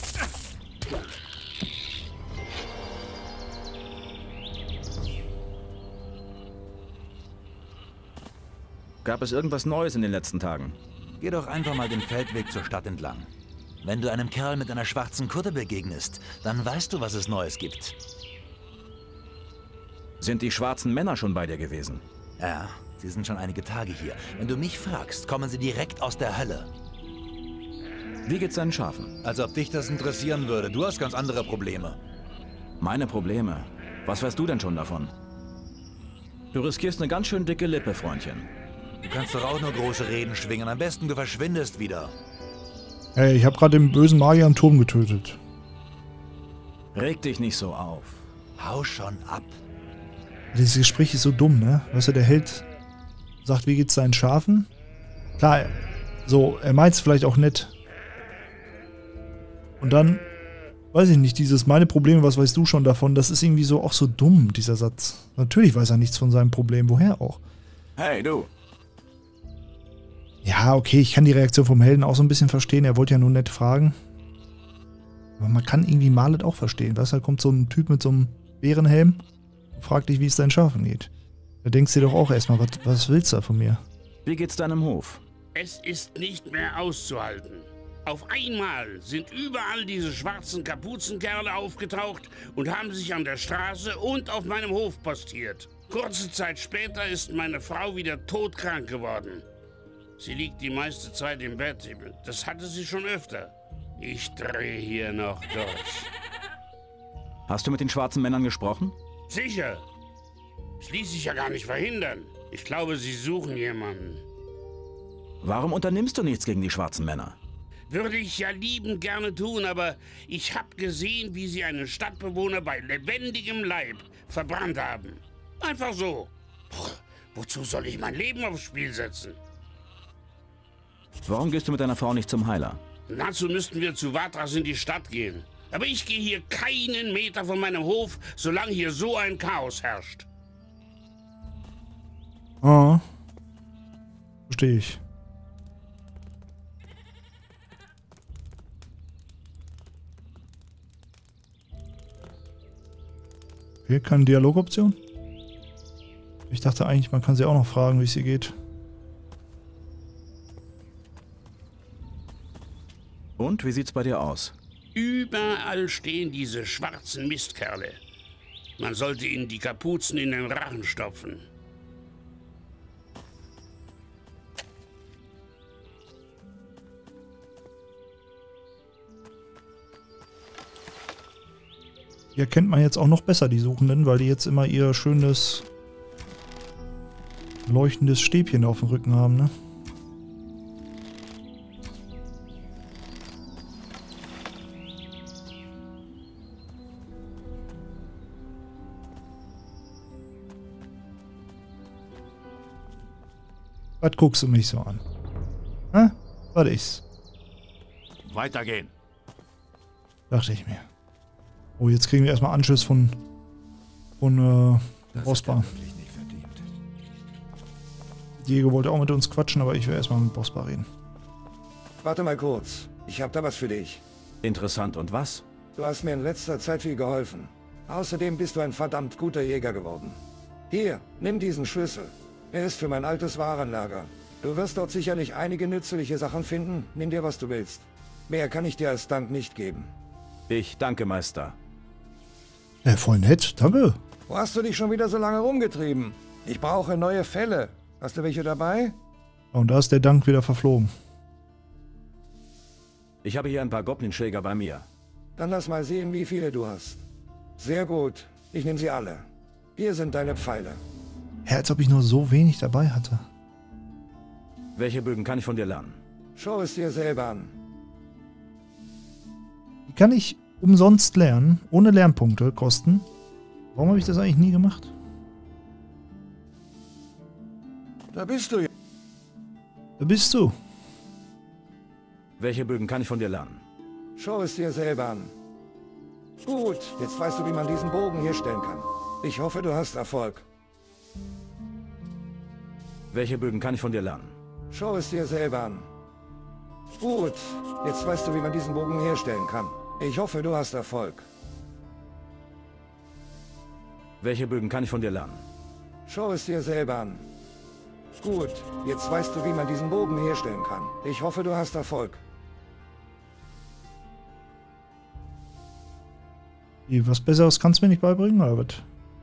Gab es irgendwas Neues in den letzten Tagen? Geh doch einfach mal den Feldweg zur Stadt entlang. Wenn du einem Kerl mit einer schwarzen Kutte begegnest, dann weißt du, was es Neues gibt. Sind die schwarzen Männer schon bei dir gewesen? Ja, sie sind schon einige Tage hier. Wenn du mich fragst, kommen sie direkt aus der Hölle. Wie geht's deinen Schafen? Als ob dich das interessieren würde. Du hast ganz andere Probleme. Meine Probleme? Was weißt du denn schon davon? Du riskierst eine ganz schön dicke Lippe, Freundchen. Du kannst doch auch nur große Reden schwingen. Am besten du verschwindest wieder. Hey, ich habe gerade den bösen Magier am Turm getötet. Reg dich nicht so auf. Hau schon ab. Dieses Gespräch ist so dumm, ne? Weißt du, der Held sagt, wie geht's seinen Schafen? Klar, so, er meint's vielleicht auch nett. Und dann, weiß ich nicht, dieses meine Probleme, was weißt du schon davon, das ist irgendwie so auch so dumm, dieser Satz. Natürlich weiß er nichts von seinem Problem, woher auch. Hey, du. Ja, okay, ich kann die Reaktion vom Helden auch so ein bisschen verstehen. Er wollte ja nur nett fragen. Aber man kann irgendwie Marlet auch verstehen. Weißt du, da kommt so ein Typ mit so einem Bärenhelm und fragt dich, wie es deinen Schafen geht. Da denkst du dir doch auch erstmal, was willst du da von mir? Wie geht's deinem Hof? Es ist nicht mehr auszuhalten. Auf einmal sind überall diese schwarzen Kapuzenkerle aufgetaucht und haben sich an der Straße und auf meinem Hof postiert. Kurze Zeit später ist meine Frau wieder todkrank geworden. Sie liegt die meiste Zeit im Bett. Das hatte sie schon öfter. Ich drehe hier noch durch. Hast du mit den schwarzen Männern gesprochen? Sicher. Es ließ sich ja gar nicht verhindern. Ich glaube, sie suchen jemanden. Warum unternimmst du nichts gegen die schwarzen Männer? Würde ich ja liebend gerne tun, aber ich habe gesehen, wie sie einen Stadtbewohner bei lebendigem Leib verbrannt haben. Einfach so. Wozu soll ich mein Leben aufs Spiel setzen? Warum gehst du mit deiner Frau nicht zum Heiler? Dazu müssten wir zu Vatras in die Stadt gehen. Aber ich gehe hier keinen Meter von meinem Hof, solange hier so ein Chaos herrscht. Ah. Verstehe ich. Okay, keine Dialogoption? Ich dachte eigentlich, man kann sie auch noch fragen, wie es ihr geht. Und, wie sieht's bei dir aus? Überall stehen diese schwarzen Mistkerle. Man sollte ihnen die Kapuzen in den Rachen stopfen. Die erkennt man jetzt auch noch besser, die Suchenden, weil die jetzt immer ihr schönes leuchtendes Stäbchen auf dem Rücken haben, ne? Was guckst du mich so an? Hä? Was ist? Weitergehen. Dachte ich mir. Oh, jetzt kriegen wir erstmal Anschluss von Bossbar. Diego wollte auch mit uns quatschen, aber ich will erstmal mit Bossbar reden. Warte mal kurz. Ich habe da was für dich. Interessant, und was? Du hast mir in letzter Zeit viel geholfen. Außerdem bist du ein verdammt guter Jäger geworden. Hier, nimm diesen Schlüssel. Er ist für mein altes Warenlager. Du wirst dort sicherlich einige nützliche Sachen finden. Nimm dir, was du willst. Mehr kann ich dir als Dank nicht geben. Ich danke, Meister. Voll nett, danke. Wo hast du dich schon wieder so lange rumgetrieben? Ich brauche neue Felle. Hast du welche dabei? Und da ist der Dank wieder verflogen. Ich habe hier ein paar Goblin-Schläger bei mir. Dann lass mal sehen, wie viele du hast. Sehr gut. Ich nehme sie alle. Hier sind deine Pfeile. Ja, als ob ich nur so wenig dabei hatte. Welche Bögen kann ich von dir lernen? Schau es dir selber an. Die kann ich umsonst lernen, ohne Lernpunkte kosten. Warum habe ich das eigentlich nie gemacht? Da bist du ja. Da bist du. Welche Bögen kann ich von dir lernen? Schau es dir selber an. Gut, jetzt weißt du, wie man diesen Bogen herstellen kann. Ich hoffe, du hast Erfolg. Welche Bögen kann ich von dir lernen? Schau es dir selber an. Gut, jetzt weißt du, wie man diesen Bogen herstellen kann. Ich hoffe, du hast Erfolg. Welche Bögen kann ich von dir lernen? Schau es dir selber an. Gut, jetzt weißt du, wie man diesen Bogen herstellen kann. Ich hoffe, du hast Erfolg. Was Besseres kannst du mir nicht beibringen, oder was?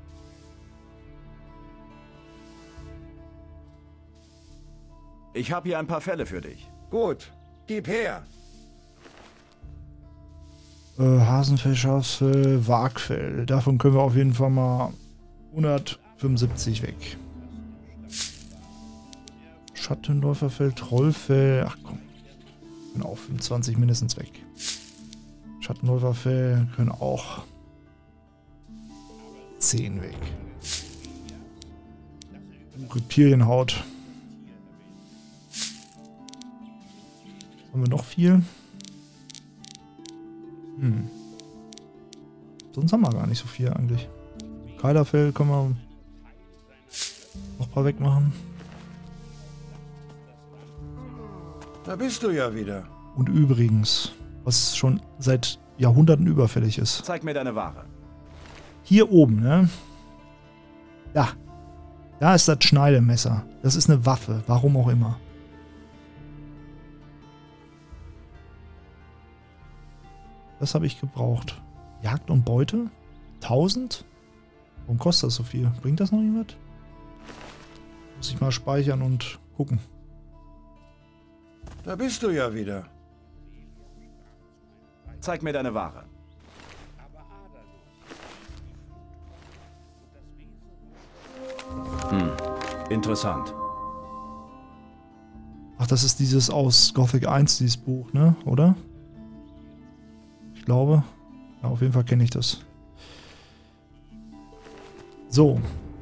Ich habe hier ein paar Fälle für dich. Gut, gib her. Hasenfell, Schafsfell, Wagfell. Davon können wir auf jeden Fall mal 175 weg. Schattenläuferfell, Trollfell. Ach komm. Können auch 25 mindestens weg. Schattenläuferfell können auch 10 weg. Reptilienhaut. Haben wir noch viel? Sonst haben wir gar nicht so viel eigentlich. Keilerfell können wir noch ein paar wegmachen. Da bist du ja wieder. Und übrigens, was schon seit Jahrhunderten überfällig ist. Zeig mir deine Ware. Hier oben, ne? Ja. Da ist das Schneidemesser. Das ist eine Waffe, warum auch immer. Das habe ich gebraucht. Jagd und Beute? 1000? Warum kostet das so viel? Bringt das noch jemand? Muss ich mal speichern und gucken. Da bist du ja wieder. Zeig mir deine Ware. Interessant. Ach, das ist dieses aus Gothic 1, dieses Buch, ne? Oder? Ich glaube. Ja, auf jeden Fall kenne ich das. So.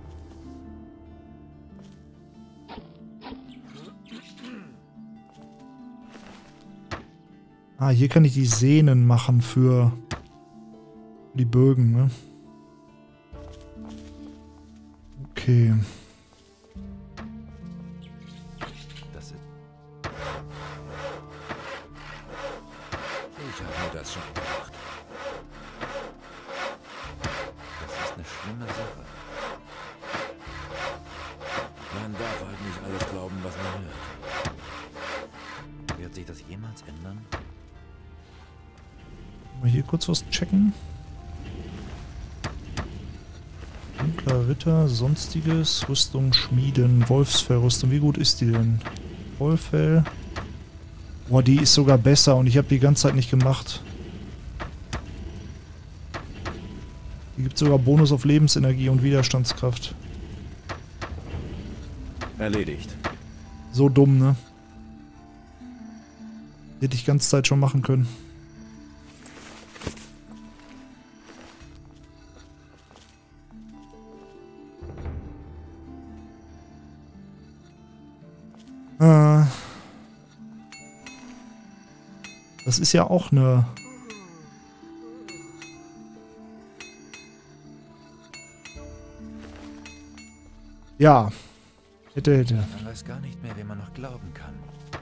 Ah, hier kann ich die Sehnen machen für die Bögen, ne? Okay. Das ist... Ich habe mir das schon gedacht. Das ist eine schlimme Sache. Man darf halt nicht alles glauben, was man hört. Wird sich das jemals ändern? Mal hier kurz was checken. Dunkler Ritter, sonstiges, Rüstung, Schmieden, Wolfsfellrüstung. Wie gut ist die denn? Wollfell. Boah, die ist sogar besser und ich habe die ganze Zeit nicht gemacht. Die gibt sogar Bonus auf Lebensenergie und Widerstandskraft. Erledigt. So dumm, ne? Hätte ich ganze Zeit schon machen können. Das ist ja auch eine... Ja. Hätte. Man weiß gar nicht mehr, wem man noch glauben kann.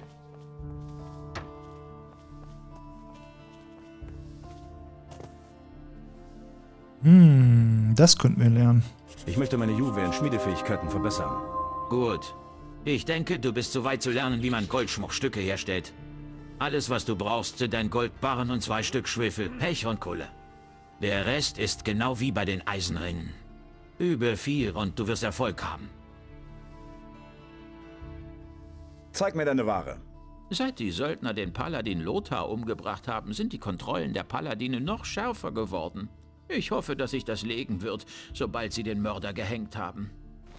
Das könnten wir lernen. Ich möchte meine Juwelen-Schmiedefähigkeiten verbessern. Gut. Ich denke, du bist so weit zu lernen, wie man Goldschmuckstücke herstellt. Alles, was du brauchst, sind ein Goldbarren und 2 Stück Schwefel, Pech und Kohle. Der Rest ist genau wie bei den Eisenringen. Übe viel und du wirst Erfolg haben. Zeig mir deine Ware. Seit die Söldner den Paladin Lothar umgebracht haben, sind die Kontrollen der Paladine noch schärfer geworden. Ich hoffe, dass sich das legen wird, sobald sie den Mörder gehängt haben.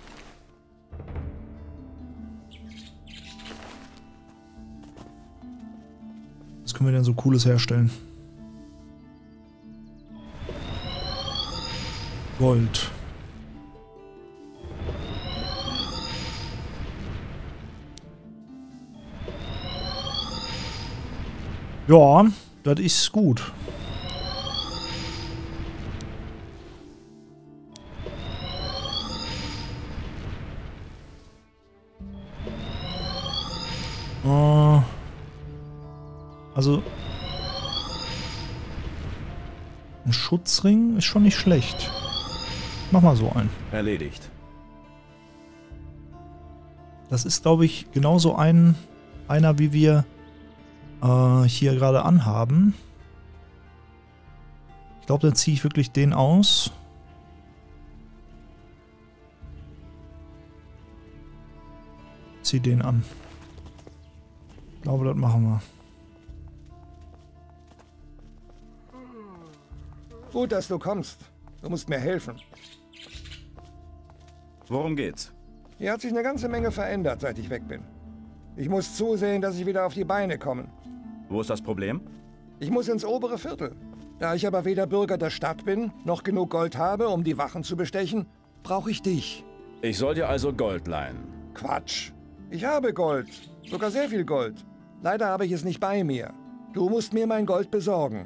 Was können wir denn so Cooles herstellen? Gold. Ja, das ist gut. Also ein Schutzring ist schon nicht schlecht. Mach mal so einen. Erledigt. Das ist, glaube ich, genauso einer, wie wir hier gerade anhaben. Ich glaube, dann ziehe ich wirklich den aus. Zieh den an. Ich glaube, das machen wir. Gut, dass du kommst. Du musst mir helfen. Worum geht's? Hier hat sich eine ganze Menge verändert, seit ich weg bin. Ich muss zusehen, dass ich wieder auf die Beine komme. Wo ist das Problem? Ich muss ins obere Viertel. Da ich aber weder Bürger der Stadt bin, noch genug Gold habe, um die Wachen zu bestechen, brauche ich dich. Ich soll dir also Gold leihen. Quatsch. Ich habe Gold. Sogar sehr viel Gold. Leider habe ich es nicht bei mir. Du musst mir mein Gold besorgen.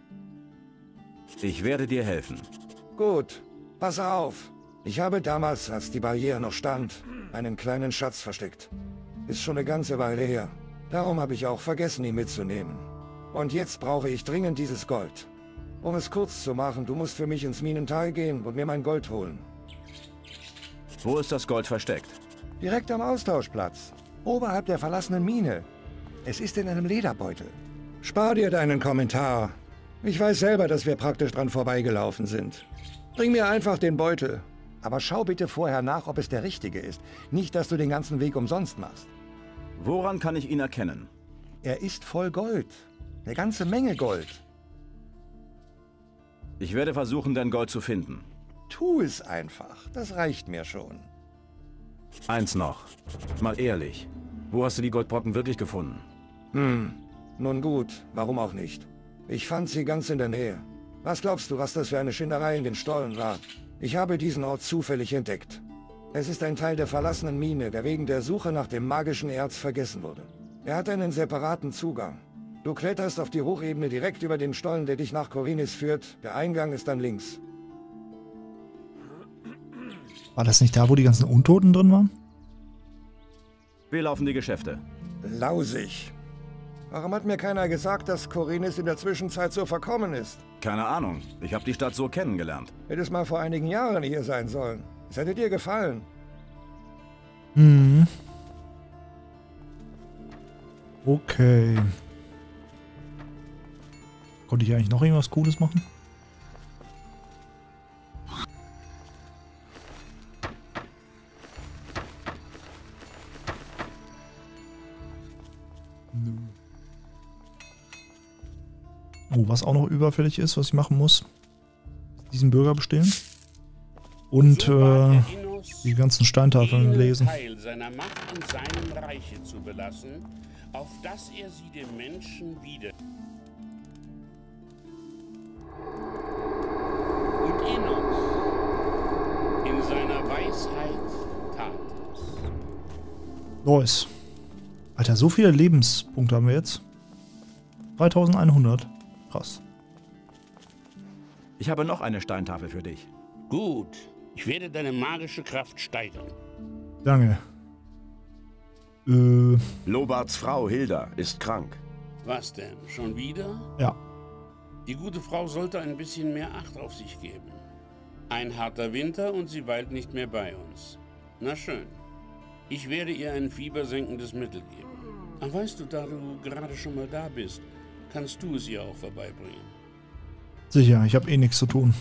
Ich werde dir helfen. Gut. Pass auf. Ich habe damals, als die Barriere noch stand, einen kleinen Schatz versteckt. Ist schon eine ganze Weile her. Darum habe ich auch vergessen, ihn mitzunehmen. Und jetzt brauche ich dringend dieses Gold. Um es kurz zu machen, du musst für mich ins Minental gehen und mir mein Gold holen. Wo ist das Gold versteckt? Direkt am Austauschplatz. Oberhalb der verlassenen Mine. Es ist in einem Lederbeutel. Spar dir deinen Kommentar. Ich weiß selber, dass wir praktisch dran vorbeigelaufen sind. Bring mir einfach den Beutel. Aber schau bitte vorher nach, ob es der richtige ist. Nicht, dass du den ganzen Weg umsonst machst. Woran kann ich ihn erkennen? Er ist voll Gold. Eine ganze Menge Gold. Ich werde versuchen, dein Gold zu finden. Tu es einfach. Das reicht mir schon. Eins noch. Mal ehrlich. Wo hast du die Goldbrocken wirklich gefunden? Nun gut. Warum auch nicht? Ich fand sie ganz in der Nähe. Was glaubst du, was das für eine Schinderei in den Stollen war? Ich habe diesen Ort zufällig entdeckt. Es ist ein Teil der verlassenen Mine, der wegen der Suche nach dem magischen Erz vergessen wurde. Er hat einen separaten Zugang. Du kletterst auf die Hochebene direkt über den Stollen, der dich nach Khorinis führt. Der Eingang ist dann links. War das nicht da, wo die ganzen Untoten drin waren? Wie laufen die Geschäfte? Lausig. Warum hat mir keiner gesagt, dass Khorinis in der Zwischenzeit so verkommen ist? Keine Ahnung. Ich habe die Stadt so kennengelernt. Hättest mal vor einigen Jahren hier sein sollen. Es hätte dir gefallen. Okay. Konnte ich eigentlich noch irgendwas Cooles machen? Oh, was auch noch überfällig ist, was ich machen muss, diesen Bürger bestehlen und die ganzen Steintafeln lesen. Teil seiner Macht in seinem Reiche zu belassen, auf dass er sie dem Menschen wieder. Und Enos in seiner Weisheit tat es. Nice. Alter, so viele Lebenspunkte haben wir jetzt. 3100. Krass. Ich habe noch eine Steintafel für dich. Gut, ich werde deine magische Kraft steigern. Danke. Lobarts Frau Hilda ist krank. Was denn? Schon wieder? Ja. Die gute Frau sollte ein bisschen mehr Acht auf sich geben. Ein harter Winter und sie weilt nicht mehr bei uns. Na schön. Ich werde ihr ein fiebersenkendes Mittel geben. Ach, weißt du, da du gerade schon mal da bist, kannst du es ihr auch vorbeibringen. Sicher, ich habe eh nichts zu tun.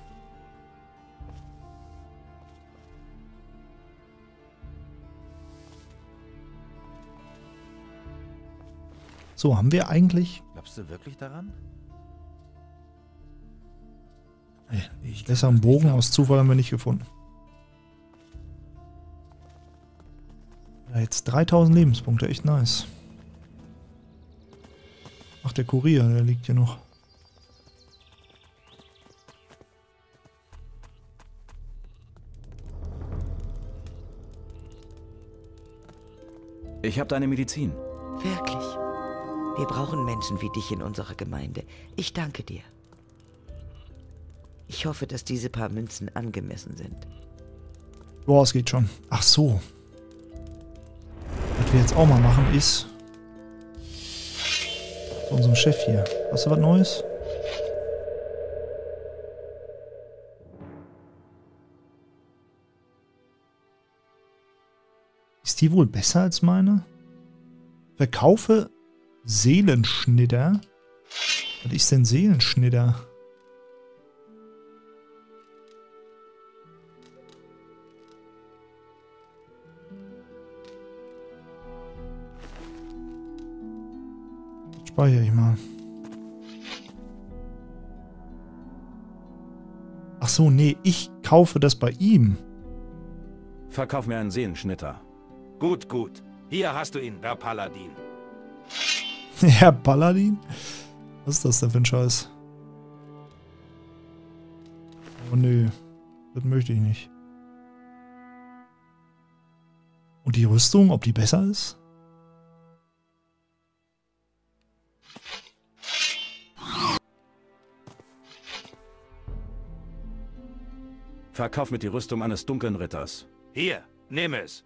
So, haben wir eigentlich... Glaubst du wirklich daran? Besser einen Bogen aus Zufall haben wir nicht gefunden. Ja, jetzt 3000 Lebenspunkte, echt nice. Ach, der Kurier, der liegt hier noch. Ich habe deine Medizin. Wirklich. Wir brauchen Menschen wie dich in unserer Gemeinde. Ich danke dir. Ich hoffe, dass diese paar Münzen angemessen sind. Boah, es geht schon. Ach so. Was wir jetzt auch mal machen ist... zu unserem Chef hier. Hast du was Neues? Ist die wohl besser als meine? Verkaufe Seelenschnitter. Was ist denn Seelenschnitter? Speichere ich mal. Ach so, nee, ich kaufe das bei ihm. Verkauf mir einen Seelenschnitter. Gut, gut. Hier hast du ihn, Herr Paladin. Herr Paladin? Was ist das denn für ein Scheiß? Oh nö, das möchte ich nicht. Und die Rüstung, ob die besser ist? Verkauf mir die Rüstung eines dunklen Ritters. Hier, nimm es.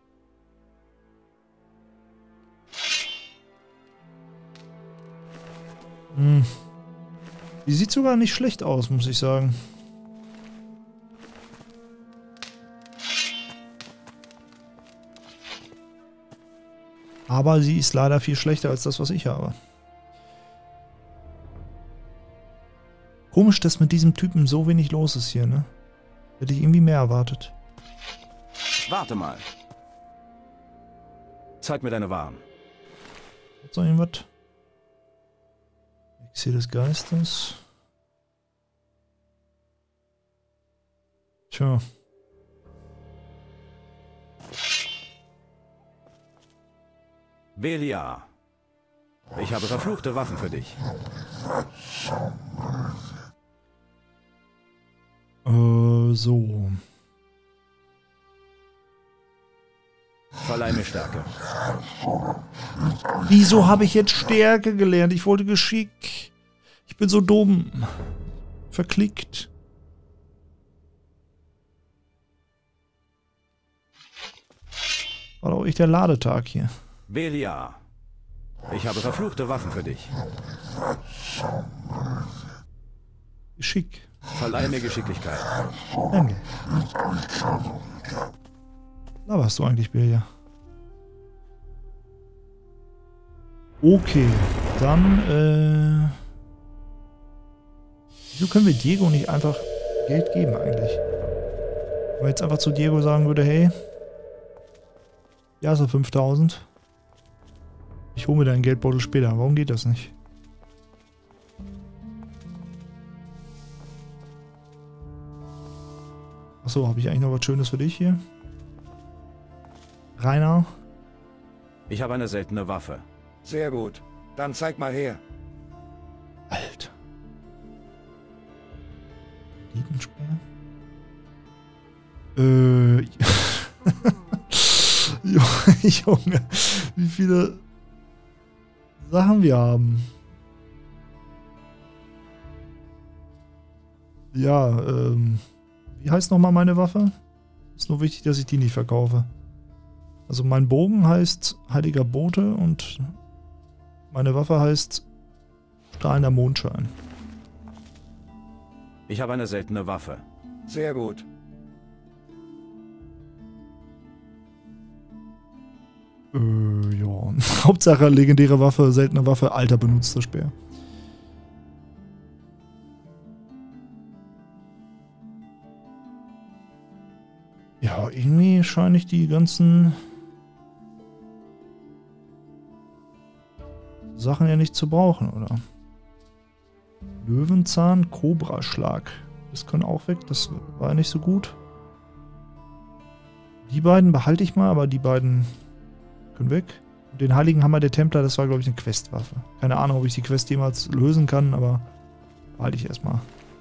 Die sieht sogar nicht schlecht aus, muss ich sagen. Aber sie ist leider viel schlechter als das, was ich habe. Komisch, dass mit diesem Typen so wenig los ist hier, ne? Hätte ich irgendwie mehr erwartet. Warte mal. Zeig mir deine Waren. Gibt's noch irgendwas? Exil des Geistes. Tja. Beliar. Ich habe verfluchte Waffen für dich. So. Verleih mir Stärke. Wieso habe ich jetzt Stärke gelernt? Ich wollte Geschick. Ich bin so dumm. Verklickt. War doch echt der Ladetag hier. Beliar. Ich habe verfluchte Waffen für dich. Geschick. Verleih mir Geschicklichkeit. Danke. Na, was du eigentlich, Belia? Okay, dann, wieso können wir Diego nicht einfach Geld geben eigentlich? Wenn man jetzt einfach zu Diego sagen würde, hey, ja, so 5000. Ich hole mir deinen Geldbeutel später. Warum geht das nicht? Achso, habe ich eigentlich noch was Schönes für dich hier? Rainer? Ich habe eine seltene Waffe. Sehr gut. Dann zeig mal her. Alter. Liebenspeer? Junge, wie viele Sachen wir haben. Ja, wie heißt nochmal meine Waffe? Ist nur wichtig, dass ich die nicht verkaufe. Also mein Bogen heißt Heiliger Bote und meine Waffe heißt Strahlender Mondschein. Ich habe eine seltene Waffe. Sehr gut. Ja. Hauptsache legendäre Waffe, seltene Waffe, alter benutzter Speer. Ja, irgendwie scheine ich die ganzen Sachen ja nicht zu brauchen, oder? Löwenzahn, Kobraschlag. Das können auch weg, das war ja nicht so gut. Die beiden behalte ich mal, aber die beiden können weg. Und den Heiligen Hammer der Templer, das war, glaube ich, eine Questwaffe. Keine Ahnung, ob ich die Quest jemals lösen kann, aber behalte ich erstmal.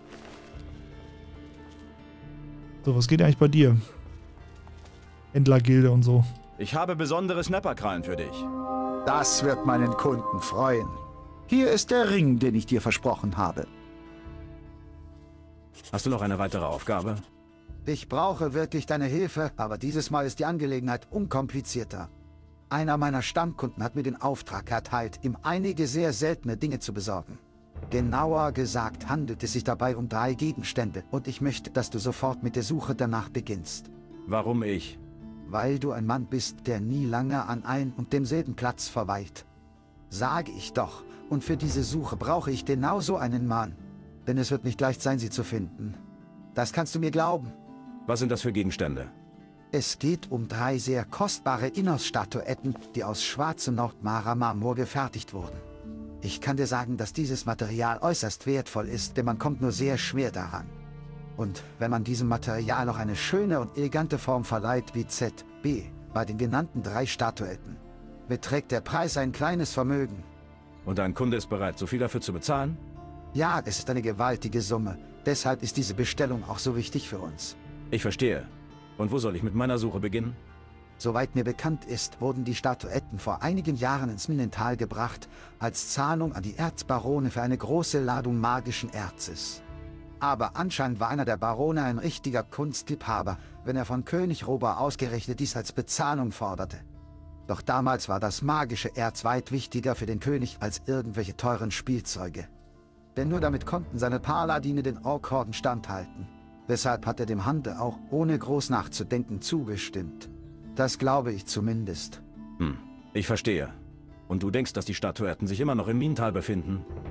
So, was geht eigentlich bei dir? Händlergilde und so. Ich habe besondere Snapperkrallen für dich. Das wird meinen Kunden freuen. Hier ist der Ring, den ich dir versprochen habe. Hast du noch eine weitere Aufgabe? Ich brauche wirklich deine Hilfe, aber dieses Mal ist die Angelegenheit unkomplizierter. Einer meiner Stammkunden hat mir den Auftrag erteilt, ihm einige sehr seltene Dinge zu besorgen. Genauer gesagt handelt es sich dabei um 3 Gegenstände und ich möchte, dass du sofort mit der Suche danach beginnst. Warum ich? Weil du ein Mann bist, der nie lange an ein und demselben Platz verweilt. Sage ich doch, und für diese Suche brauche ich genauso einen Mann. Denn es wird nicht leicht sein, sie zu finden. Das kannst du mir glauben. Was sind das für Gegenstände? Es geht um 3 sehr kostbare Innos-Statuetten, die aus schwarzem Nordmara-Marmor gefertigt wurden. Ich kann dir sagen, dass dieses Material äußerst wertvoll ist, denn man kommt nur sehr schwer daran. Und wenn man diesem Material noch eine schöne und elegante Form verleiht wie ZB bei den genannten 3 Statuetten, beträgt der Preis ein kleines Vermögen. Und dein Kunde ist bereit, so viel dafür zu bezahlen? Ja, es ist eine gewaltige Summe. Deshalb ist diese Bestellung auch so wichtig für uns. Ich verstehe. Und wo soll ich mit meiner Suche beginnen? Soweit mir bekannt ist, wurden die Statuetten vor einigen Jahren ins Minental gebracht, als Zahlung an die Erzbarone für eine große Ladung magischen Erzes. Aber anscheinend war einer der Barone ein richtiger Kunstliebhaber, wenn er von König Rober ausgerechnet dies als Bezahlung forderte. Doch damals war das magische Erz weit wichtiger für den König als irgendwelche teuren Spielzeuge. Denn nur damit konnten seine Paladine den Orkhorden standhalten. Weshalb hat er dem Handel auch ohne groß nachzudenken zugestimmt. Das glaube ich zumindest. Ich verstehe. Und du denkst, dass die Statuetten sich immer noch im Minental befinden?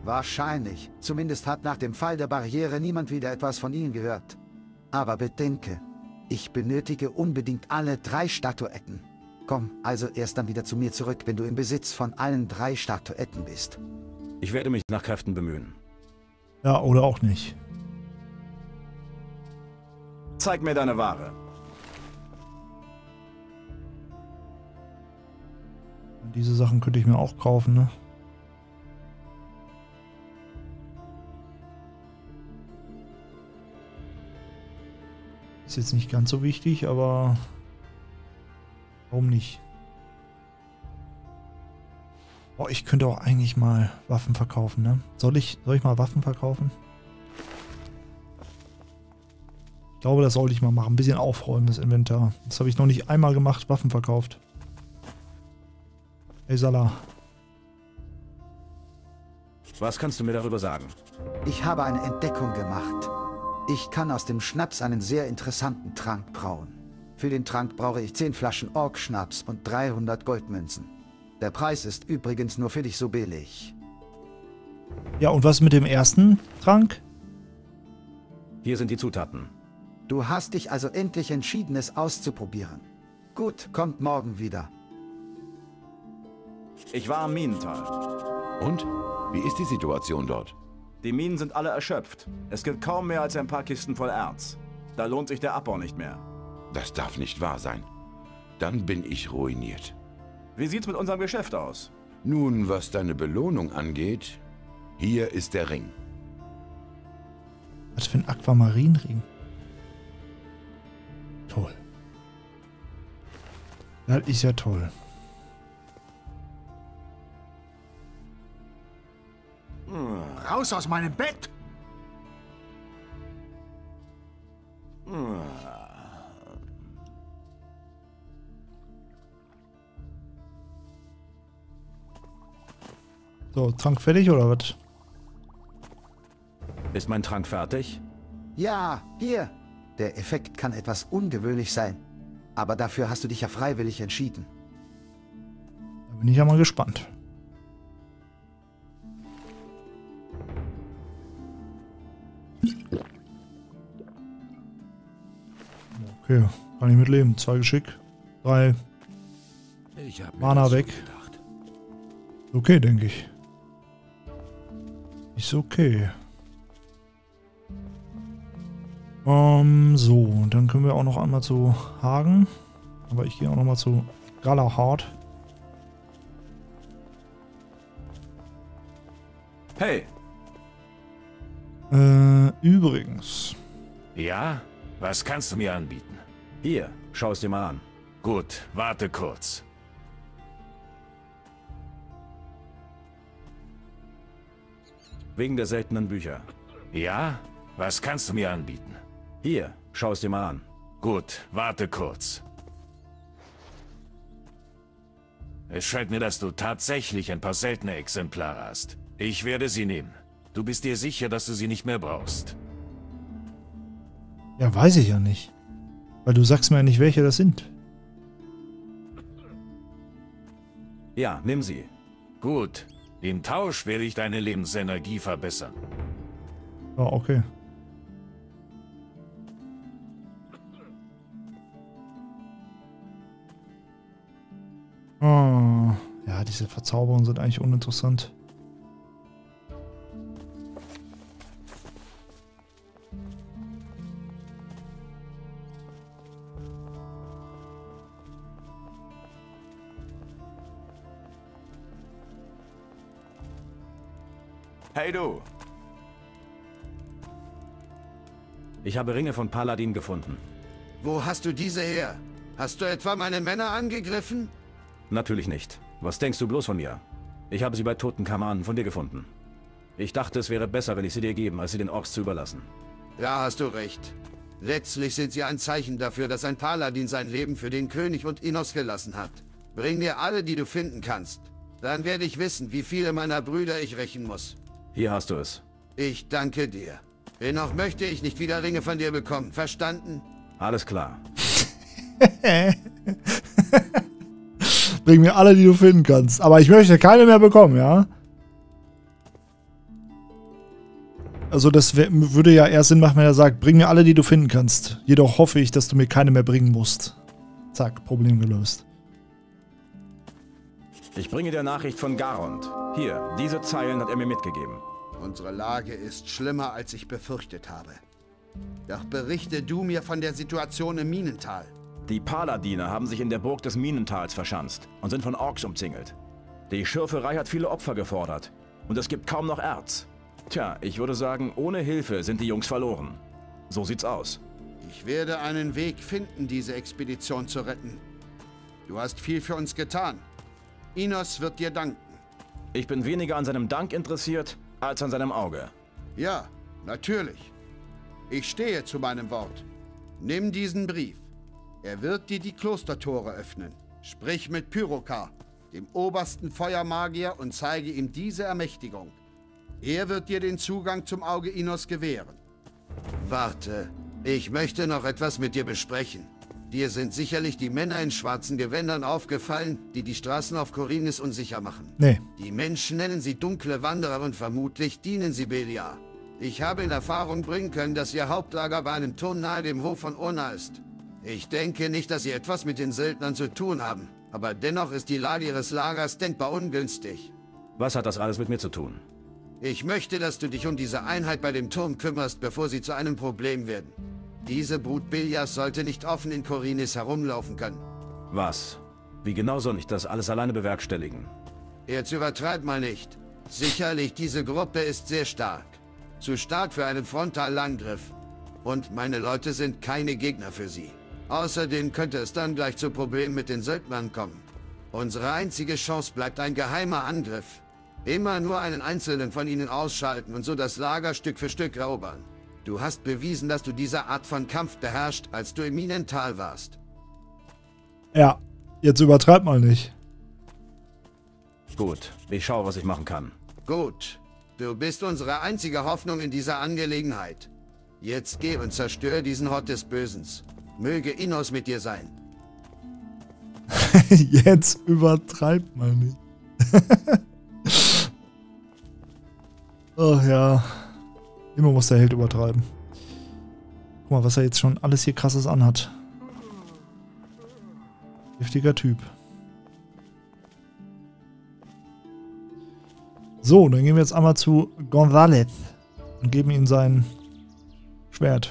Wahrscheinlich. Zumindest hat nach dem Fall der Barriere niemand wieder etwas von ihnen gehört. Aber bedenke, ich benötige unbedingt alle 3 Statuetten. Komm also erst dann wieder zu mir zurück, wenn du im Besitz von allen 3 Statuetten bist. Ich werde mich nach Kräften bemühen. Ja, oder auch nicht. Zeig mir deine Ware. Diese Sachen könnte ich mir auch kaufen, ne? Ist jetzt nicht ganz so wichtig, aber warum nicht? Oh, ich könnte auch eigentlich mal Waffen verkaufen, ne? Soll ich mal Waffen verkaufen? Ich glaube, das sollte ich mal machen. Ein bisschen aufräumen, das Inventar. Das habe ich noch nicht einmal gemacht, Waffen verkauft. Hey Salah. Was kannst du mir darüber sagen? Ich habe eine Entdeckung gemacht. Ich kann aus dem Schnaps einen sehr interessanten Trank brauen. Für den Trank brauche ich 10 Flaschen Ork-Schnaps und 300 Goldmünzen. Der Preis ist übrigens nur für dich so billig. Ja, und was mit dem ersten Trank? Hier sind die Zutaten. Du hast dich also endlich entschieden, es auszuprobieren. Gut, kommt morgen wieder. Ich war am Minental. Und? Wie ist die Situation dort? Die Minen sind alle erschöpft. Es gibt kaum mehr als ein paar Kisten voll Erz. Da lohnt sich der Abbau nicht mehr. Das darf nicht wahr sein. Dann bin ich ruiniert. Wie sieht's mit unserem Geschäft aus? Nun, was deine Belohnung angeht, hier ist der Ring. Was für ein Aquamarinring? Toll. Das ist ja toll. Raus aus meinem Bett! So, Trank fertig oder was? Ist mein Trank fertig? Ja, hier. Der Effekt kann etwas ungewöhnlich sein. Aber dafür hast du dich ja freiwillig entschieden. Da bin ich ja mal gespannt. Okay, kann ich mitleben. 2 Geschick. 3 Mana weg. Okay, denke ich. Ist okay. So, und dann können wir auch noch einmal zu Hagen. Aber ich gehe auch noch mal zu Galahad. Hey! Übrigens. Ja? Was kannst du mir anbieten? Hier, schau es dir mal an. Gut, warte kurz. Wegen der seltenen Bücher. Ja? Was kannst du mir anbieten? Hier, schau es dir mal an. Gut, warte kurz. Es scheint mir, dass du tatsächlich ein paar seltene Exemplare hast. Ich werde sie nehmen. Du bist dir sicher, dass du sie nicht mehr brauchst? Ja, weiß ich ja nicht. Weil du sagst mir ja nicht, welche das sind. Ja, nimm sie. Gut. Im Tausch werde ich deine Lebensenergie verbessern. Ja, okay. Oh, ja, diese Verzauberungen sind eigentlich uninteressant. Hey du! Ich habe Ringe von Paladin gefunden. Wo hast du diese her? Hast du etwa meine Männer angegriffen? Natürlich nicht. Was denkst du bloß von mir? Ich habe sie bei toten Kamanen von dir gefunden. Ich dachte, es wäre besser, wenn ich sie dir geben, als sie den Orks zu überlassen. Ja, hast du recht. Letztlich sind sie ein Zeichen dafür, dass ein Paladin sein Leben für den König und Innos gelassen hat. Bring mir alle, die du finden kannst. Dann werde ich wissen, wie viele meiner Brüder ich rächen muss. Hier hast du es. Ich danke dir. Dennoch möchte ich nicht wieder Ringe von dir bekommen. Verstanden? Alles klar. Bring mir alle, die du finden kannst. Aber ich möchte keine mehr bekommen, ja? Also das würde ja eher Sinn machen, wenn er sagt, bring mir alle, die du finden kannst. Jedoch hoffe ich, dass du mir keine mehr bringen musst. Zack, Problem gelöst. Ich bringe dir Nachricht von Garond. Hier, diese Zeilen hat er mir mitgegeben. Unsere Lage ist schlimmer, als ich befürchtet habe. Doch berichte du mir von der Situation im Minental. Die Paladiner haben sich in der Burg des Minentals verschanzt und sind von Orks umzingelt. Die Schürferei hat viele Opfer gefordert und es gibt kaum noch Erz. Tja, ich würde sagen, ohne Hilfe sind die Jungs verloren. So sieht's aus. Ich werde einen Weg finden, diese Expedition zu retten. Du hast viel für uns getan. Inos wird dir danken. Ich bin weniger an seinem Dank interessiert, als an seinem Auge. Ja, natürlich. Ich stehe zu meinem Wort. Nimm diesen Brief. Er wird dir die Klostertore öffnen. Sprich mit Pyrokar, dem obersten Feuermagier, und zeige ihm diese Ermächtigung. Er wird dir den Zugang zum Auge Inos gewähren. Warte, ich möchte noch etwas mit dir besprechen. Dir sind sicherlich die Männer in schwarzen Gewändern aufgefallen, die die Straßen auf Khorinis unsicher machen. Nee. Die Menschen nennen sie dunkle Wanderer und vermutlich dienen sie Beliar. Ich habe in Erfahrung bringen können, dass ihr Hauptlager bei einem Turm nahe dem Hof von Urna ist. Ich denke nicht, dass sie etwas mit den Söldnern zu tun haben, aber dennoch ist die Lage ihres Lagers denkbar ungünstig. Was hat das alles mit mir zu tun? Ich möchte, dass du dich um diese Einheit bei dem Turm kümmerst, bevor sie zu einem Problem werden. Diese Brut Beliars sollte nicht offen in Khorinis herumlaufen können. Was? Wie genau soll ich das alles alleine bewerkstelligen? Jetzt übertreib mal nicht. Sicherlich, diese Gruppe ist sehr stark. Zu stark für einen Frontalangriff. Und meine Leute sind keine Gegner für sie. Außerdem könnte es dann gleich zu Problemen mit den Söldnern kommen. Unsere einzige Chance bleibt ein geheimer Angriff. Immer nur einen einzelnen von ihnen ausschalten und so das Lager Stück für Stück erobern. Du hast bewiesen, dass du diese Art von Kampf beherrschst, als du im Minental warst. Ja, jetzt übertreib mal nicht. Gut, ich schaue, was ich machen kann. Gut. Du bist unsere einzige Hoffnung in dieser Angelegenheit. Jetzt geh und zerstöre diesen Hort des Bösens. Möge Inos mit dir sein. Jetzt übertreib mal nicht. Ach ja. Immer muss der Held übertreiben. Guck mal, was er jetzt schon alles hier Krasses anhat. Heftiger Typ. So, dann gehen wir jetzt einmal zu González und geben ihm sein Schwert.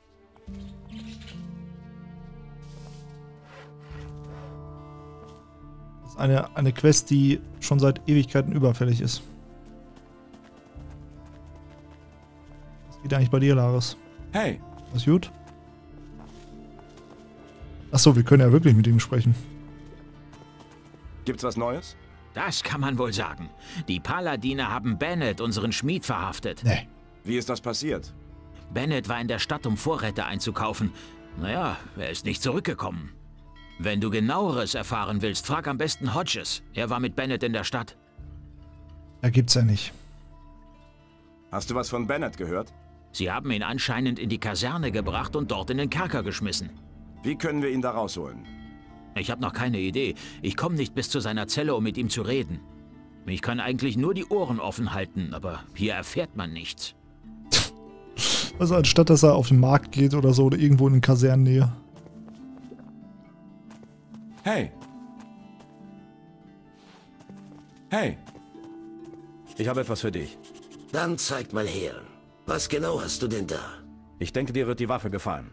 Das ist eine Quest, die schon seit Ewigkeiten überfällig ist. Was geht eigentlich bei dir, Laris? Hey! Alles gut? Achso, wir können ja wirklich mit ihm sprechen. Gibt's was Neues? Das kann man wohl sagen. Die Paladiner haben Bennett, unseren Schmied, verhaftet. Nee. Wie ist das passiert? Bennett war in der Stadt, um Vorräte einzukaufen. Naja, er ist nicht zurückgekommen. Wenn du Genaueres erfahren willst, frag am besten Hodges. Er war mit Bennett in der Stadt. Da gibt's ja nicht. Hast du was von Bennett gehört? Sie haben ihn anscheinend in die Kaserne gebracht und dort in den Kerker geschmissen. Wie können wir ihn da rausholen? Ich habe noch keine Idee. Ich komme nicht bis zu seiner Zelle, um mit ihm zu reden. Ich kann eigentlich nur die Ohren offen halten, aber hier erfährt man nichts. Also anstatt, dass er auf den Markt geht oder so, oder irgendwo in Kasernennähe. Hey! Hey! Ich habe etwas für dich. Dann zeig mal her. Was genau hast du denn da? Ich denke, dir wird die Waffe gefallen.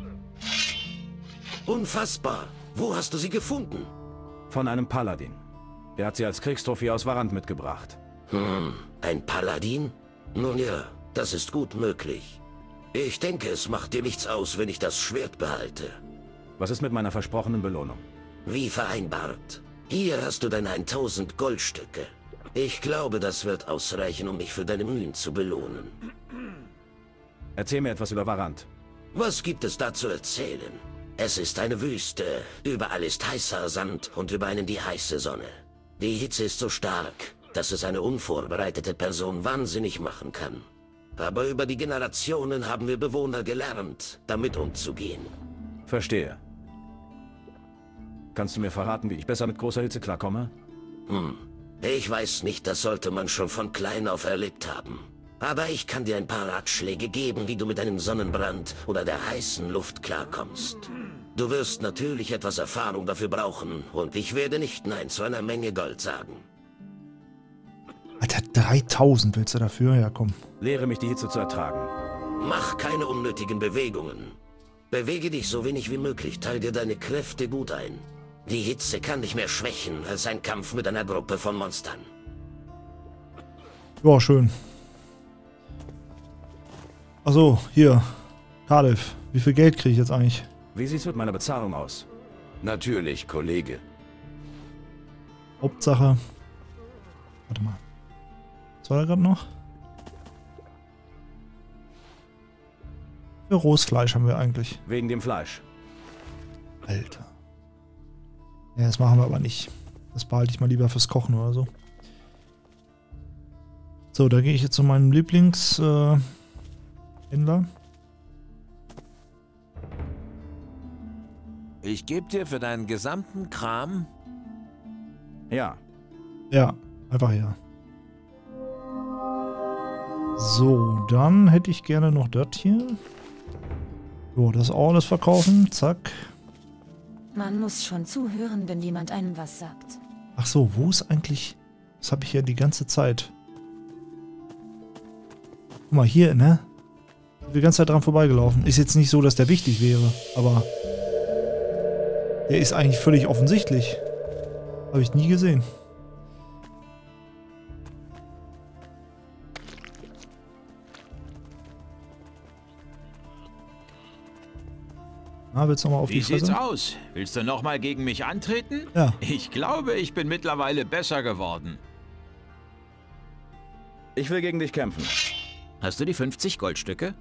Unfassbar! Wo hast du sie gefunden? Von einem Paladin. Er hat sie als Kriegstrophäe aus Varant mitgebracht. Ein Paladin? Nun ja, das ist gut möglich. Ich denke, es macht dir nichts aus, wenn ich das Schwert behalte. Was ist mit meiner versprochenen Belohnung? Wie vereinbart. Hier hast du deine 1000 Goldstücke. Ich glaube, das wird ausreichen, um mich für deine Mühen zu belohnen. Erzähl mir etwas über Varant. Was gibt es da zu erzählen? Es ist eine Wüste, überall ist heißer Sand und über einen die heiße Sonne. Die Hitze ist so stark, dass es eine unvorbereitete Person wahnsinnig machen kann. Aber über die Generationen haben wir Bewohner gelernt, damit umzugehen. Verstehe. Kannst du mir verraten, wie ich besser mit großer Hitze klarkomme? Ich weiß nicht, das sollte man schon von klein auf erlebt haben. Aber ich kann dir ein paar Ratschläge geben, wie du mit einem Sonnenbrand oder der heißen Luft klarkommst. Du wirst natürlich etwas Erfahrung dafür brauchen und ich werde nicht Nein zu einer Menge Gold sagen. Alter, 3000 willst du dafür? Ja, komm. Lehre mich, die Hitze zu ertragen. Mach keine unnötigen Bewegungen. Bewege dich so wenig wie möglich, teil dir deine Kräfte gut ein. Die Hitze kann dich mehr schwächen als ein Kampf mit einer Gruppe von Monstern. Ja, schön. Achso, hier. Cardiff. Wie viel Geld kriege ich jetzt eigentlich? Wie sieht's mit meiner Bezahlung aus? Natürlich, Kollege. Hauptsache. Warte mal. Was war da gerade noch? Für rohes Fleisch haben wir eigentlich. Wegen dem Fleisch. Alter. Ja, das machen wir aber nicht. Das behalte ich mal lieber fürs Kochen oder so. So, da gehe ich jetzt zu meinem Lieblingshändler. Ich gebe dir für deinen gesamten Kram... Ja. Ja, einfach ja. So, dann hätte ich gerne noch das hier. So, das auch alles verkaufen. Zack. Man muss schon zuhören, wenn jemand einem was sagt. Ach so, wo ist eigentlich... Das habe ich ja die ganze Zeit. Guck mal, hier, ne? Ich bin die ganze Zeit dran vorbeigelaufen. Ist jetzt nicht so, dass der wichtig wäre, aber... Der ist eigentlich völlig offensichtlich. Habe ich nie gesehen. Na, willst du nochmal auf die Fresse? Wie sieht's aus? Willst du nochmal gegen mich antreten? Ja. Ich glaube, ich bin mittlerweile besser geworden. Ich will gegen dich kämpfen. Hast du die 50 Goldstücke?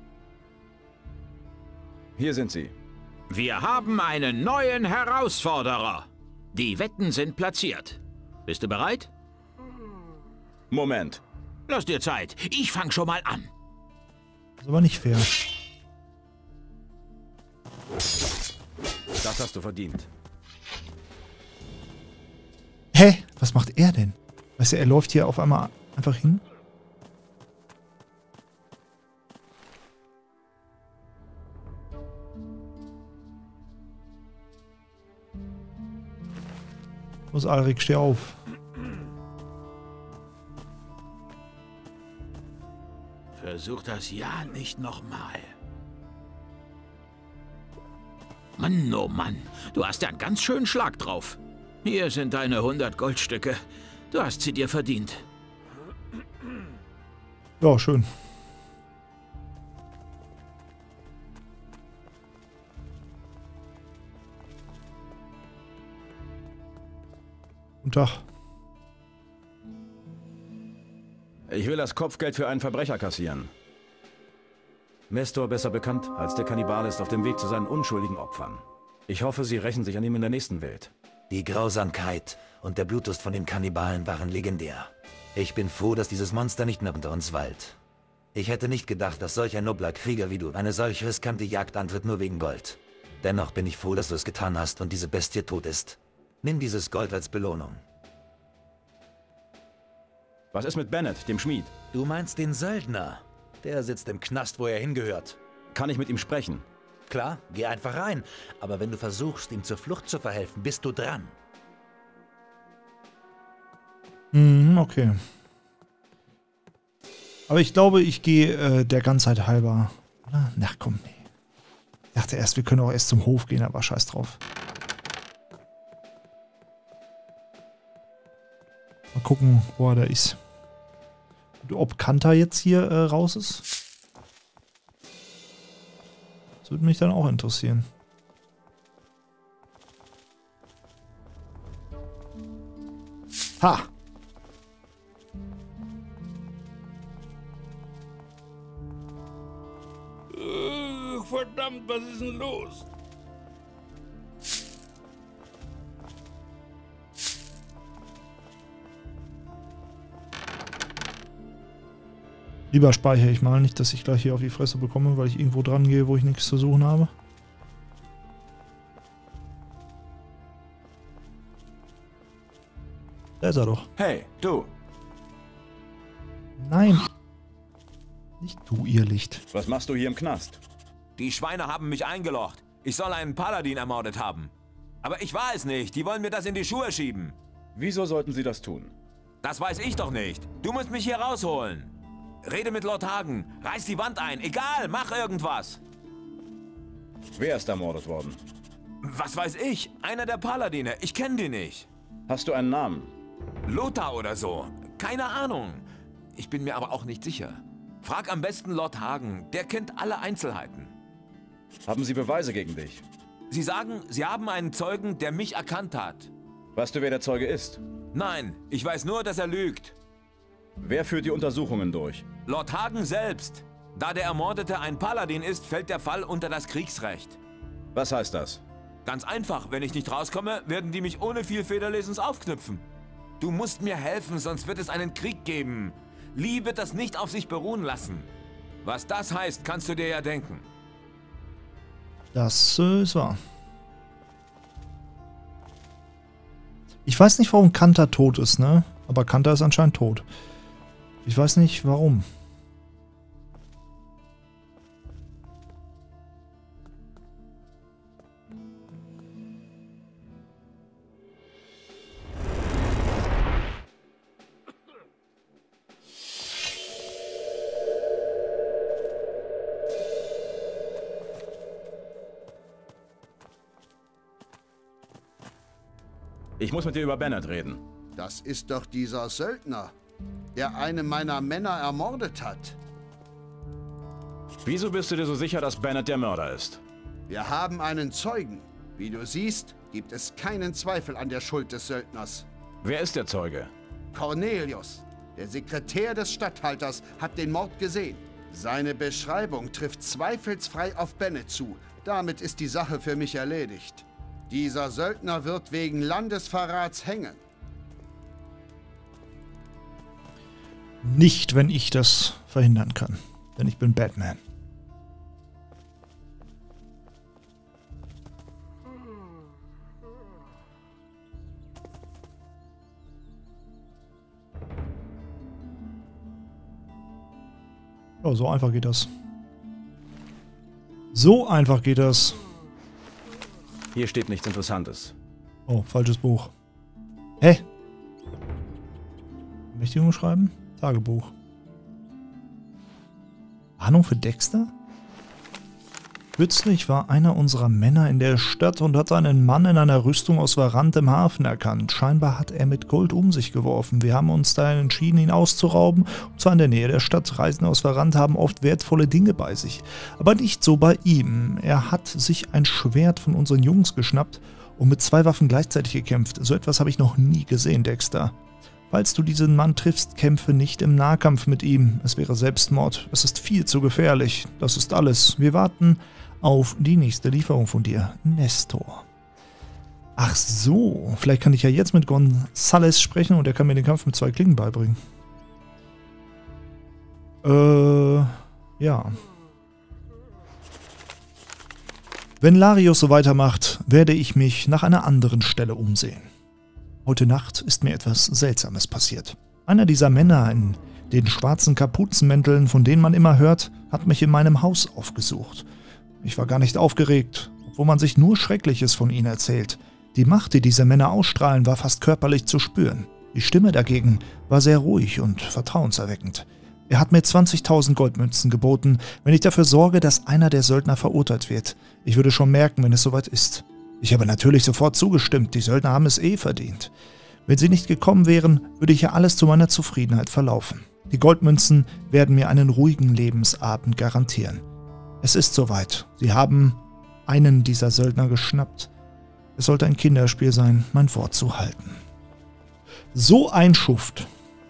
Hier sind sie. Wir haben einen neuen Herausforderer. Die Wetten sind platziert. Bist du bereit? Moment. Lass dir Zeit. Ich fang schon mal an. Das ist aber nicht fair. Das hast du verdient. Hä? Was macht er denn? Weißt du, er läuft hier auf einmal einfach hin. Los, Alrik, steh auf. Versuch das ja nicht nochmal. Mann, oh Mann, du hast ja einen ganz schönen Schlag drauf. Hier sind deine 100 Goldstücke. Du hast sie dir verdient. Ja, schön. Guten Tag. Ich will das Kopfgeld für einen Verbrecher kassieren. Mestor, besser bekannt als der Kannibale, ist auf dem Weg zu seinen unschuldigen Opfern. Ich hoffe, sie rächen sich an ihm in der nächsten Welt. Die Grausamkeit und der Blutdurst von dem Kannibalen waren legendär. Ich bin froh, dass dieses Monster nicht mehr unter uns weilt. Ich hätte nicht gedacht, dass solch ein nobler Krieger wie du eine solch riskante Jagd antritt nur wegen Gold. Dennoch bin ich froh, dass du es getan hast und diese Bestie tot ist. Nimm dieses Gold als Belohnung. Was ist mit Bennett, dem Schmied? Du meinst den Söldner? Der sitzt im Knast, wo er hingehört. Kann ich mit ihm sprechen? Klar, geh einfach rein. Aber wenn du versuchst, ihm zur Flucht zu verhelfen, bist du dran. Okay. Aber ich glaube, ich gehe der Ganzheit halber. Oder? Na komm, nee. Ich dachte erst, wir können auch erst zum Hof gehen, aber scheiß drauf. Mal gucken, wo er da ist. Und ob Kanta jetzt hier raus ist? Das würde mich dann auch interessieren. Ha! Verdammt, was ist denn los? Lieber speichere ich mal, nicht, dass ich gleich hier auf die Fresse bekomme, weil ich irgendwo dran gehe, wo ich nichts zu suchen habe. Da ist er doch. Hey, du! Nein! Nicht du, Irrlicht. Was machst du hier im Knast? Die Schweine haben mich eingelocht. Ich soll einen Paladin ermordet haben. Aber ich war es nicht. Die wollen mir das in die Schuhe schieben. Wieso sollten sie das tun? Das weiß ich doch nicht. Du musst mich hier rausholen. Rede mit Lord Hagen. Reiß die Wand ein. Egal, mach irgendwas. Wer ist ermordet worden? Was weiß ich? Einer der Paladine. Ich kenne die nicht. Hast du einen Namen? Lothar oder so. Keine Ahnung. Ich bin mir aber auch nicht sicher. Frag am besten Lord Hagen. Der kennt alle Einzelheiten. Haben sie Beweise gegen dich? Sie sagen, sie haben einen Zeugen, der mich erkannt hat. Weißt du, wer der Zeuge ist? Nein, ich weiß nur, dass er lügt. Wer führt die Untersuchungen durch? Lord Hagen selbst. Da der Ermordete ein Paladin ist, fällt der Fall unter das Kriegsrecht. Was heißt das? Ganz einfach, wenn ich nicht rauskomme, werden die mich ohne viel Federlesens aufknüpfen. Du musst mir helfen, sonst wird es einen Krieg geben. Lee wird das nicht auf sich beruhen lassen. Was das heißt, kannst du dir ja denken. Das ist wahr. Ich weiß nicht, warum Kanter tot ist, ne? Aber Kanter ist anscheinend tot. Ich weiß nicht, warum. Ich muss mit dir über Bennett reden. Das ist doch dieser Söldner, der einen meiner Männer ermordet hat. Wieso bist du dir so sicher, dass Bennett der Mörder ist? Wir haben einen Zeugen. Wie du siehst, gibt es keinen Zweifel an der Schuld des Söldners. Wer ist der Zeuge? Cornelius, der Sekretär des Statthalters, hat den Mord gesehen. Seine Beschreibung trifft zweifelsfrei auf Bennett zu. Damit ist die Sache für mich erledigt. Dieser Söldner wird wegen Landesverrats hängen. Nicht, wenn ich das verhindern kann. Denn ich bin Batman. Oh, so einfach geht das. So einfach geht das. Hier steht nichts Interessantes. Oh, falsches Buch. Hä? Mächtigung schreiben? Tagebuch. Warnung für Dexter? Kürzlich war einer unserer Männer in der Stadt und hat einen Mann in einer Rüstung aus Varant im Hafen erkannt. Scheinbar hat er mit Gold um sich geworfen. Wir haben uns daher entschieden, ihn auszurauben. Und zwar in der Nähe der Stadt. Reisende aus Varant haben oft wertvolle Dinge bei sich. Aber nicht so bei ihm. Er hat sich ein Schwert von unseren Jungs geschnappt und mit 2 Waffen gleichzeitig gekämpft. So etwas habe ich noch nie gesehen, Dexter. Falls du diesen Mann triffst, kämpfe nicht im Nahkampf mit ihm. Es wäre Selbstmord. Es ist viel zu gefährlich. Das ist alles. Wir warten auf die nächste Lieferung von dir, Nestor. Ach so, vielleicht kann ich ja jetzt mit Gonzales sprechen und er kann mir den Kampf mit 2 Klingen beibringen. Ja. Wenn Larius so weitermacht, werde ich mich nach einer anderen Stelle umsehen. Heute Nacht ist mir etwas Seltsames passiert. Einer dieser Männer in den schwarzen Kapuzenmänteln, von denen man immer hört, hat mich in meinem Haus aufgesucht. Ich war gar nicht aufgeregt, obwohl man sich nur Schreckliches von ihnen erzählt. Die Macht, die diese Männer ausstrahlen, war fast körperlich zu spüren. Die Stimme dagegen war sehr ruhig und vertrauenserweckend. Er hat mir 20.000 Goldmünzen geboten, wenn ich dafür sorge, dass einer der Söldner verurteilt wird. Ich würde schon merken, wenn es soweit ist. Ich habe natürlich sofort zugestimmt, die Söldner haben es eh verdient. Wenn sie nicht gekommen wären, würde hier alles zu meiner Zufriedenheit verlaufen. Die Goldmünzen werden mir einen ruhigen Lebensabend garantieren. Es ist soweit. Sie haben einen dieser Söldner geschnappt. Es sollte ein Kinderspiel sein, mein Wort zu halten. So ein Schuft.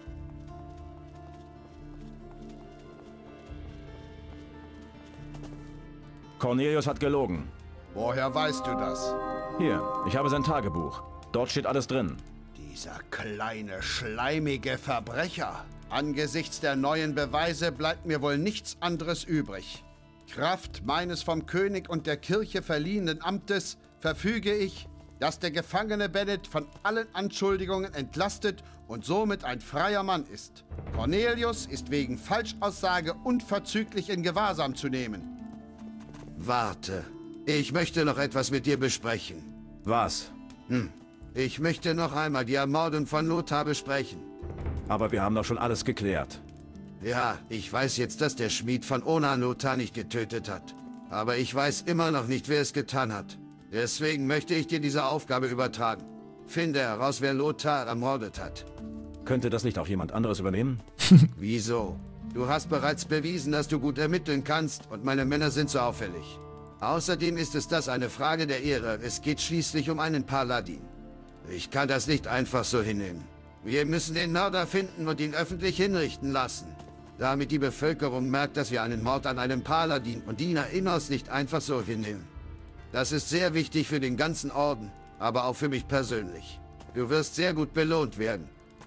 Cornelius hat gelogen. Woher weißt du das? Hier, ich habe sein Tagebuch. Dort steht alles drin. Dieser kleine, schleimige Verbrecher. Angesichts der neuen Beweise bleibt mir wohl nichts anderes übrig. Kraft meines vom König und der Kirche verliehenen Amtes verfüge ich, dass der Gefangene Bennett von allen Anschuldigungen entlastet und somit ein freier Mann ist. Cornelius ist wegen Falschaussage unverzüglich in Gewahrsam zu nehmen. Warte, ich möchte noch etwas mit dir besprechen. Was? Ich möchte noch einmal die Ermordung von Lothar besprechen. Aber wir haben doch schon alles geklärt. Ja, ich weiß jetzt, dass der Schmied von Onan Lothar nicht getötet hat. Aber ich weiß immer noch nicht, wer es getan hat. Deswegen möchte ich dir diese Aufgabe übertragen. Finde heraus, wer Lothar ermordet hat. Könnte das nicht auch jemand anderes übernehmen? Wieso? Du hast bereits bewiesen, dass du gut ermitteln kannst und meine Männer sind so auffällig. Außerdem ist das eine Frage der Ehre. Es geht schließlich um einen Paladin. Ich kann das nicht einfach so hinnehmen. Wir müssen den Mörder finden und ihn öffentlich hinrichten lassen. Damit die Bevölkerung merkt, dass wir einen Mord an einem Paladin und Diener Innos nicht einfach so hinnehmen. Das ist sehr wichtig für den ganzen Orden, aber auch für mich persönlich. Du wirst sehr gut belohnt werden.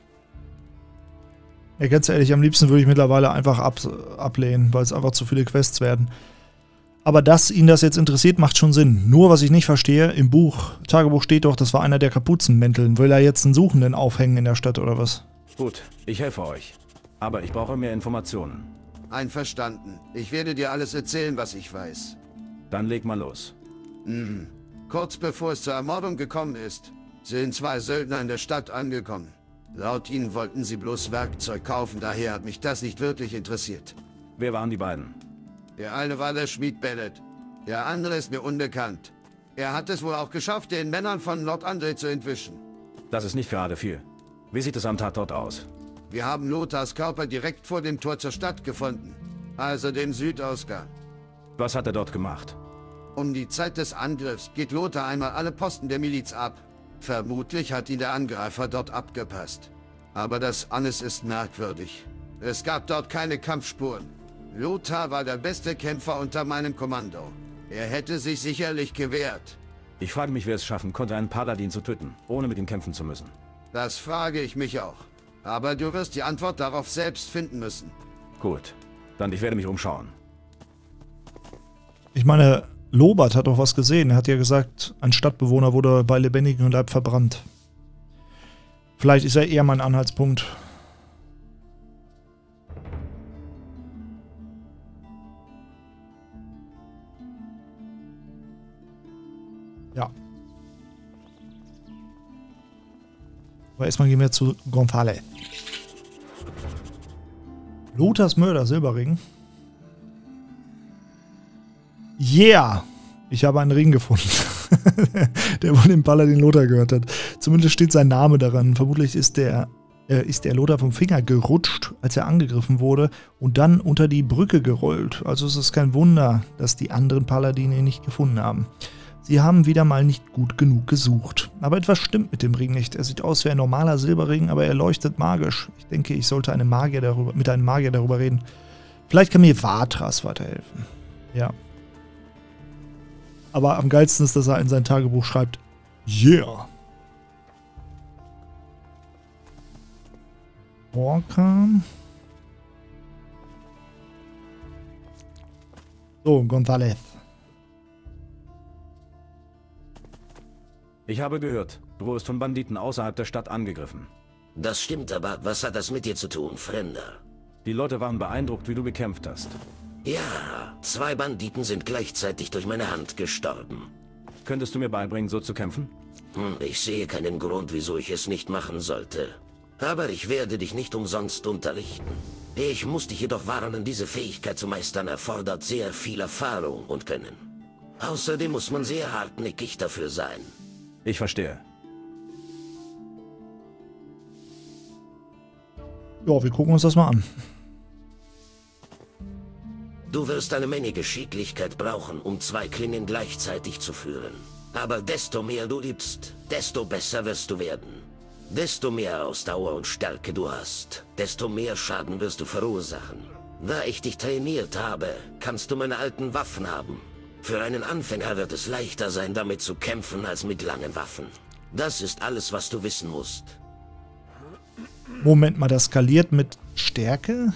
Ja, ganz ehrlich, am liebsten würde ich mittlerweile einfach ablehnen, weil es einfach zu viele Quests werden. Aber dass ihn das jetzt interessiert, macht schon Sinn. Nur, was ich nicht verstehe, im Tagebuch steht doch, das war einer der Kapuzenmänteln. Will er jetzt einen Suchenden aufhängen in der Stadt oder was? Gut, ich helfe euch. Aber ich brauche mehr Informationen. Einverstanden. Ich werde dir alles erzählen, was ich weiß. Dann leg mal los. Kurz bevor es zur Ermordung gekommen ist, sind 2 Söldner in der Stadt angekommen. Laut ihnen wollten sie bloß Werkzeug kaufen, daher hat mich das nicht wirklich interessiert. Wer waren die beiden? Der eine war der Schmied Bennett. Der andere ist mir unbekannt. Er hat es wohl auch geschafft, den Männern von Lord André zu entwischen. Das ist nicht gerade viel. Wie sieht es am Tatort aus? Wir haben Lothars Körper direkt vor dem Tor zur Stadt gefunden. Also dem Südausgang. Was hat er dort gemacht? Um die Zeit des Angriffs geht Lothar einmal alle Posten der Miliz ab. Vermutlich hat ihn der Angreifer dort abgepasst. Aber das alles ist merkwürdig. Es gab dort keine Kampfspuren. Lothar war der beste Kämpfer unter meinem Kommando. Er hätte sich sicherlich gewehrt. Ich frage mich, wer es schaffen konnte, einen Paladin zu töten, ohne mit ihm kämpfen zu müssen. Das frage ich mich auch. Aber du wirst die Antwort darauf selbst finden müssen. Gut, dann ich werde mich umschauen. Ich meine, Lobert hat doch was gesehen. Er hat ja gesagt, ein Stadtbewohner wurde bei lebendigem Leib verbrannt. Vielleicht ist er eher mein Anhaltspunkt. Ja. Aber erstmal gehen wir zu Gonfale. Lothars Mörder, Silberring. Yeah! Ich habe einen Ring gefunden, der wohl dem Paladin Lothar gehört hat. Zumindest steht sein Name daran. Vermutlich ist der Lothar vom Finger gerutscht, als er angegriffen wurde und dann unter die Brücke gerollt. Also es ist kein Wunder, dass die anderen Paladine ihn nicht gefunden haben. Sie haben wieder mal nicht gut genug gesucht. Aber etwas stimmt mit dem Ring nicht. Er sieht aus wie ein normaler Silberring, aber er leuchtet magisch. Ich denke, ich sollte mit einem Magier darüber reden. Vielleicht kann mir Vatras weiterhelfen. Ja. Aber am geilsten ist, dass er in sein Tagebuch schreibt, yeah. Orkan. So, González. Ich habe gehört, du wurdest von Banditen außerhalb der Stadt angegriffen. Das stimmt, aber was hat das mit dir zu tun, Fremder? Die Leute waren beeindruckt, wie du gekämpft hast. Ja, 2 Banditen sind gleichzeitig durch meine Hand gestorben. Könntest du mir beibringen, so zu kämpfen? Ich sehe keinen Grund, wieso ich es nicht machen sollte. Aber ich werde dich nicht umsonst unterrichten. Ich muss dich jedoch warnen, diese Fähigkeit zu meistern erfordert sehr viel Erfahrung und Können. Außerdem muss man sehr hartnäckig dafür sein. Ich verstehe. Ja, wir gucken uns das mal an. Du wirst eine Menge Geschicklichkeit brauchen, um 2 Klingen gleichzeitig zu führen. Aber desto mehr du übst, desto besser wirst du werden. Desto mehr Ausdauer und Stärke du hast, desto mehr Schaden wirst du verursachen. Da ich dich trainiert habe, kannst du meine alten Waffen haben. Für einen Anfänger wird es leichter sein, damit zu kämpfen, als mit langen Waffen. Das ist alles, was du wissen musst. Moment mal, das skaliert mit Stärke?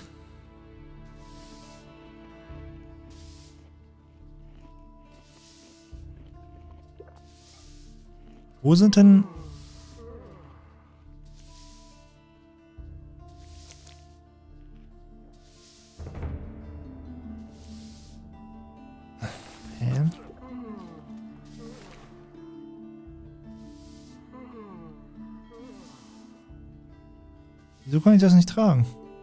Wo sind denn... Hä? Wieso kann ich das nicht tragen?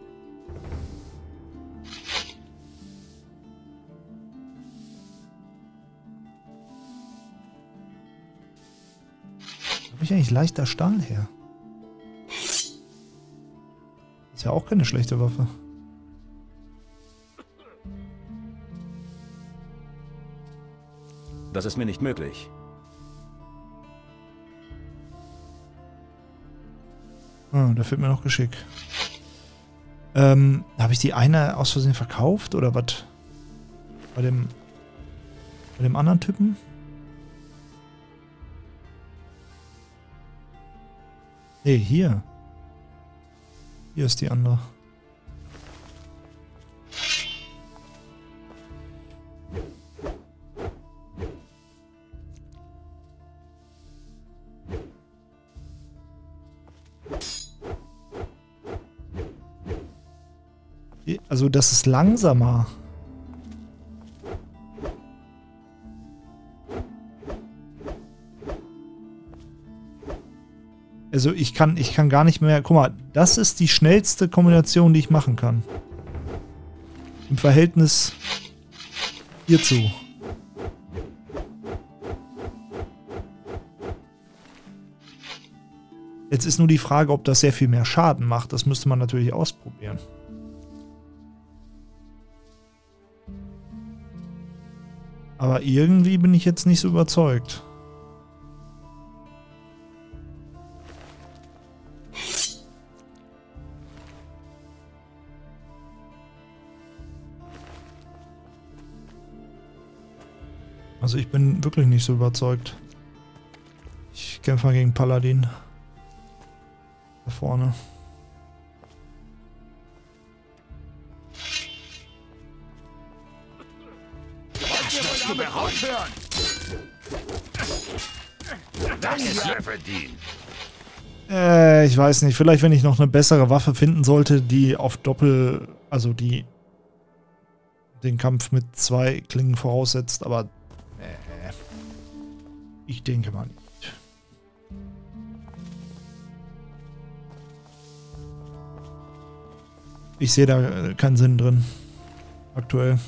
Habe ich eigentlich leichter Stahl her? Ist ja auch keine schlechte Waffe. Das ist mir nicht möglich. Ah, da fehlt mir noch Geschick. Habe ich die eine aus Versehen verkauft oder was? Bei dem anderen Typen? Nee, hier. Hier ist die andere. Also das ist langsamer. Also ich kann gar nicht mehr... Guck mal, das ist die schnellste Kombination, die ich machen kann. Im Verhältnis hierzu. Jetzt ist nur die Frage, ob das sehr viel mehr Schaden macht. Das müsste man natürlich ausprobieren. Aber irgendwie bin ich jetzt nicht so überzeugt. Also ich bin wirklich nicht so überzeugt. Ich kämpfe mal gegen Paladin. Da vorne. Das ist ja verdient. Ich weiß nicht. Vielleicht, wenn ich noch eine bessere Waffe finden sollte, die auf Doppel... Also die den Kampf mit 2 Klingen voraussetzt, aber... ich denke mal nicht. Ich sehe da keinen Sinn drin. Aktuell.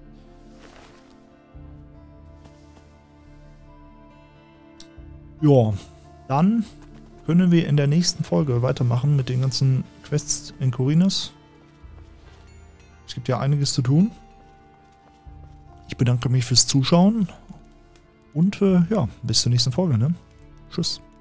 Ja, dann können wir in der nächsten Folge weitermachen mit den ganzen Quests in Khorinis. Es gibt ja einiges zu tun. Ich bedanke mich fürs Zuschauen und ja, bis zur nächsten Folge, ne? Tschüss.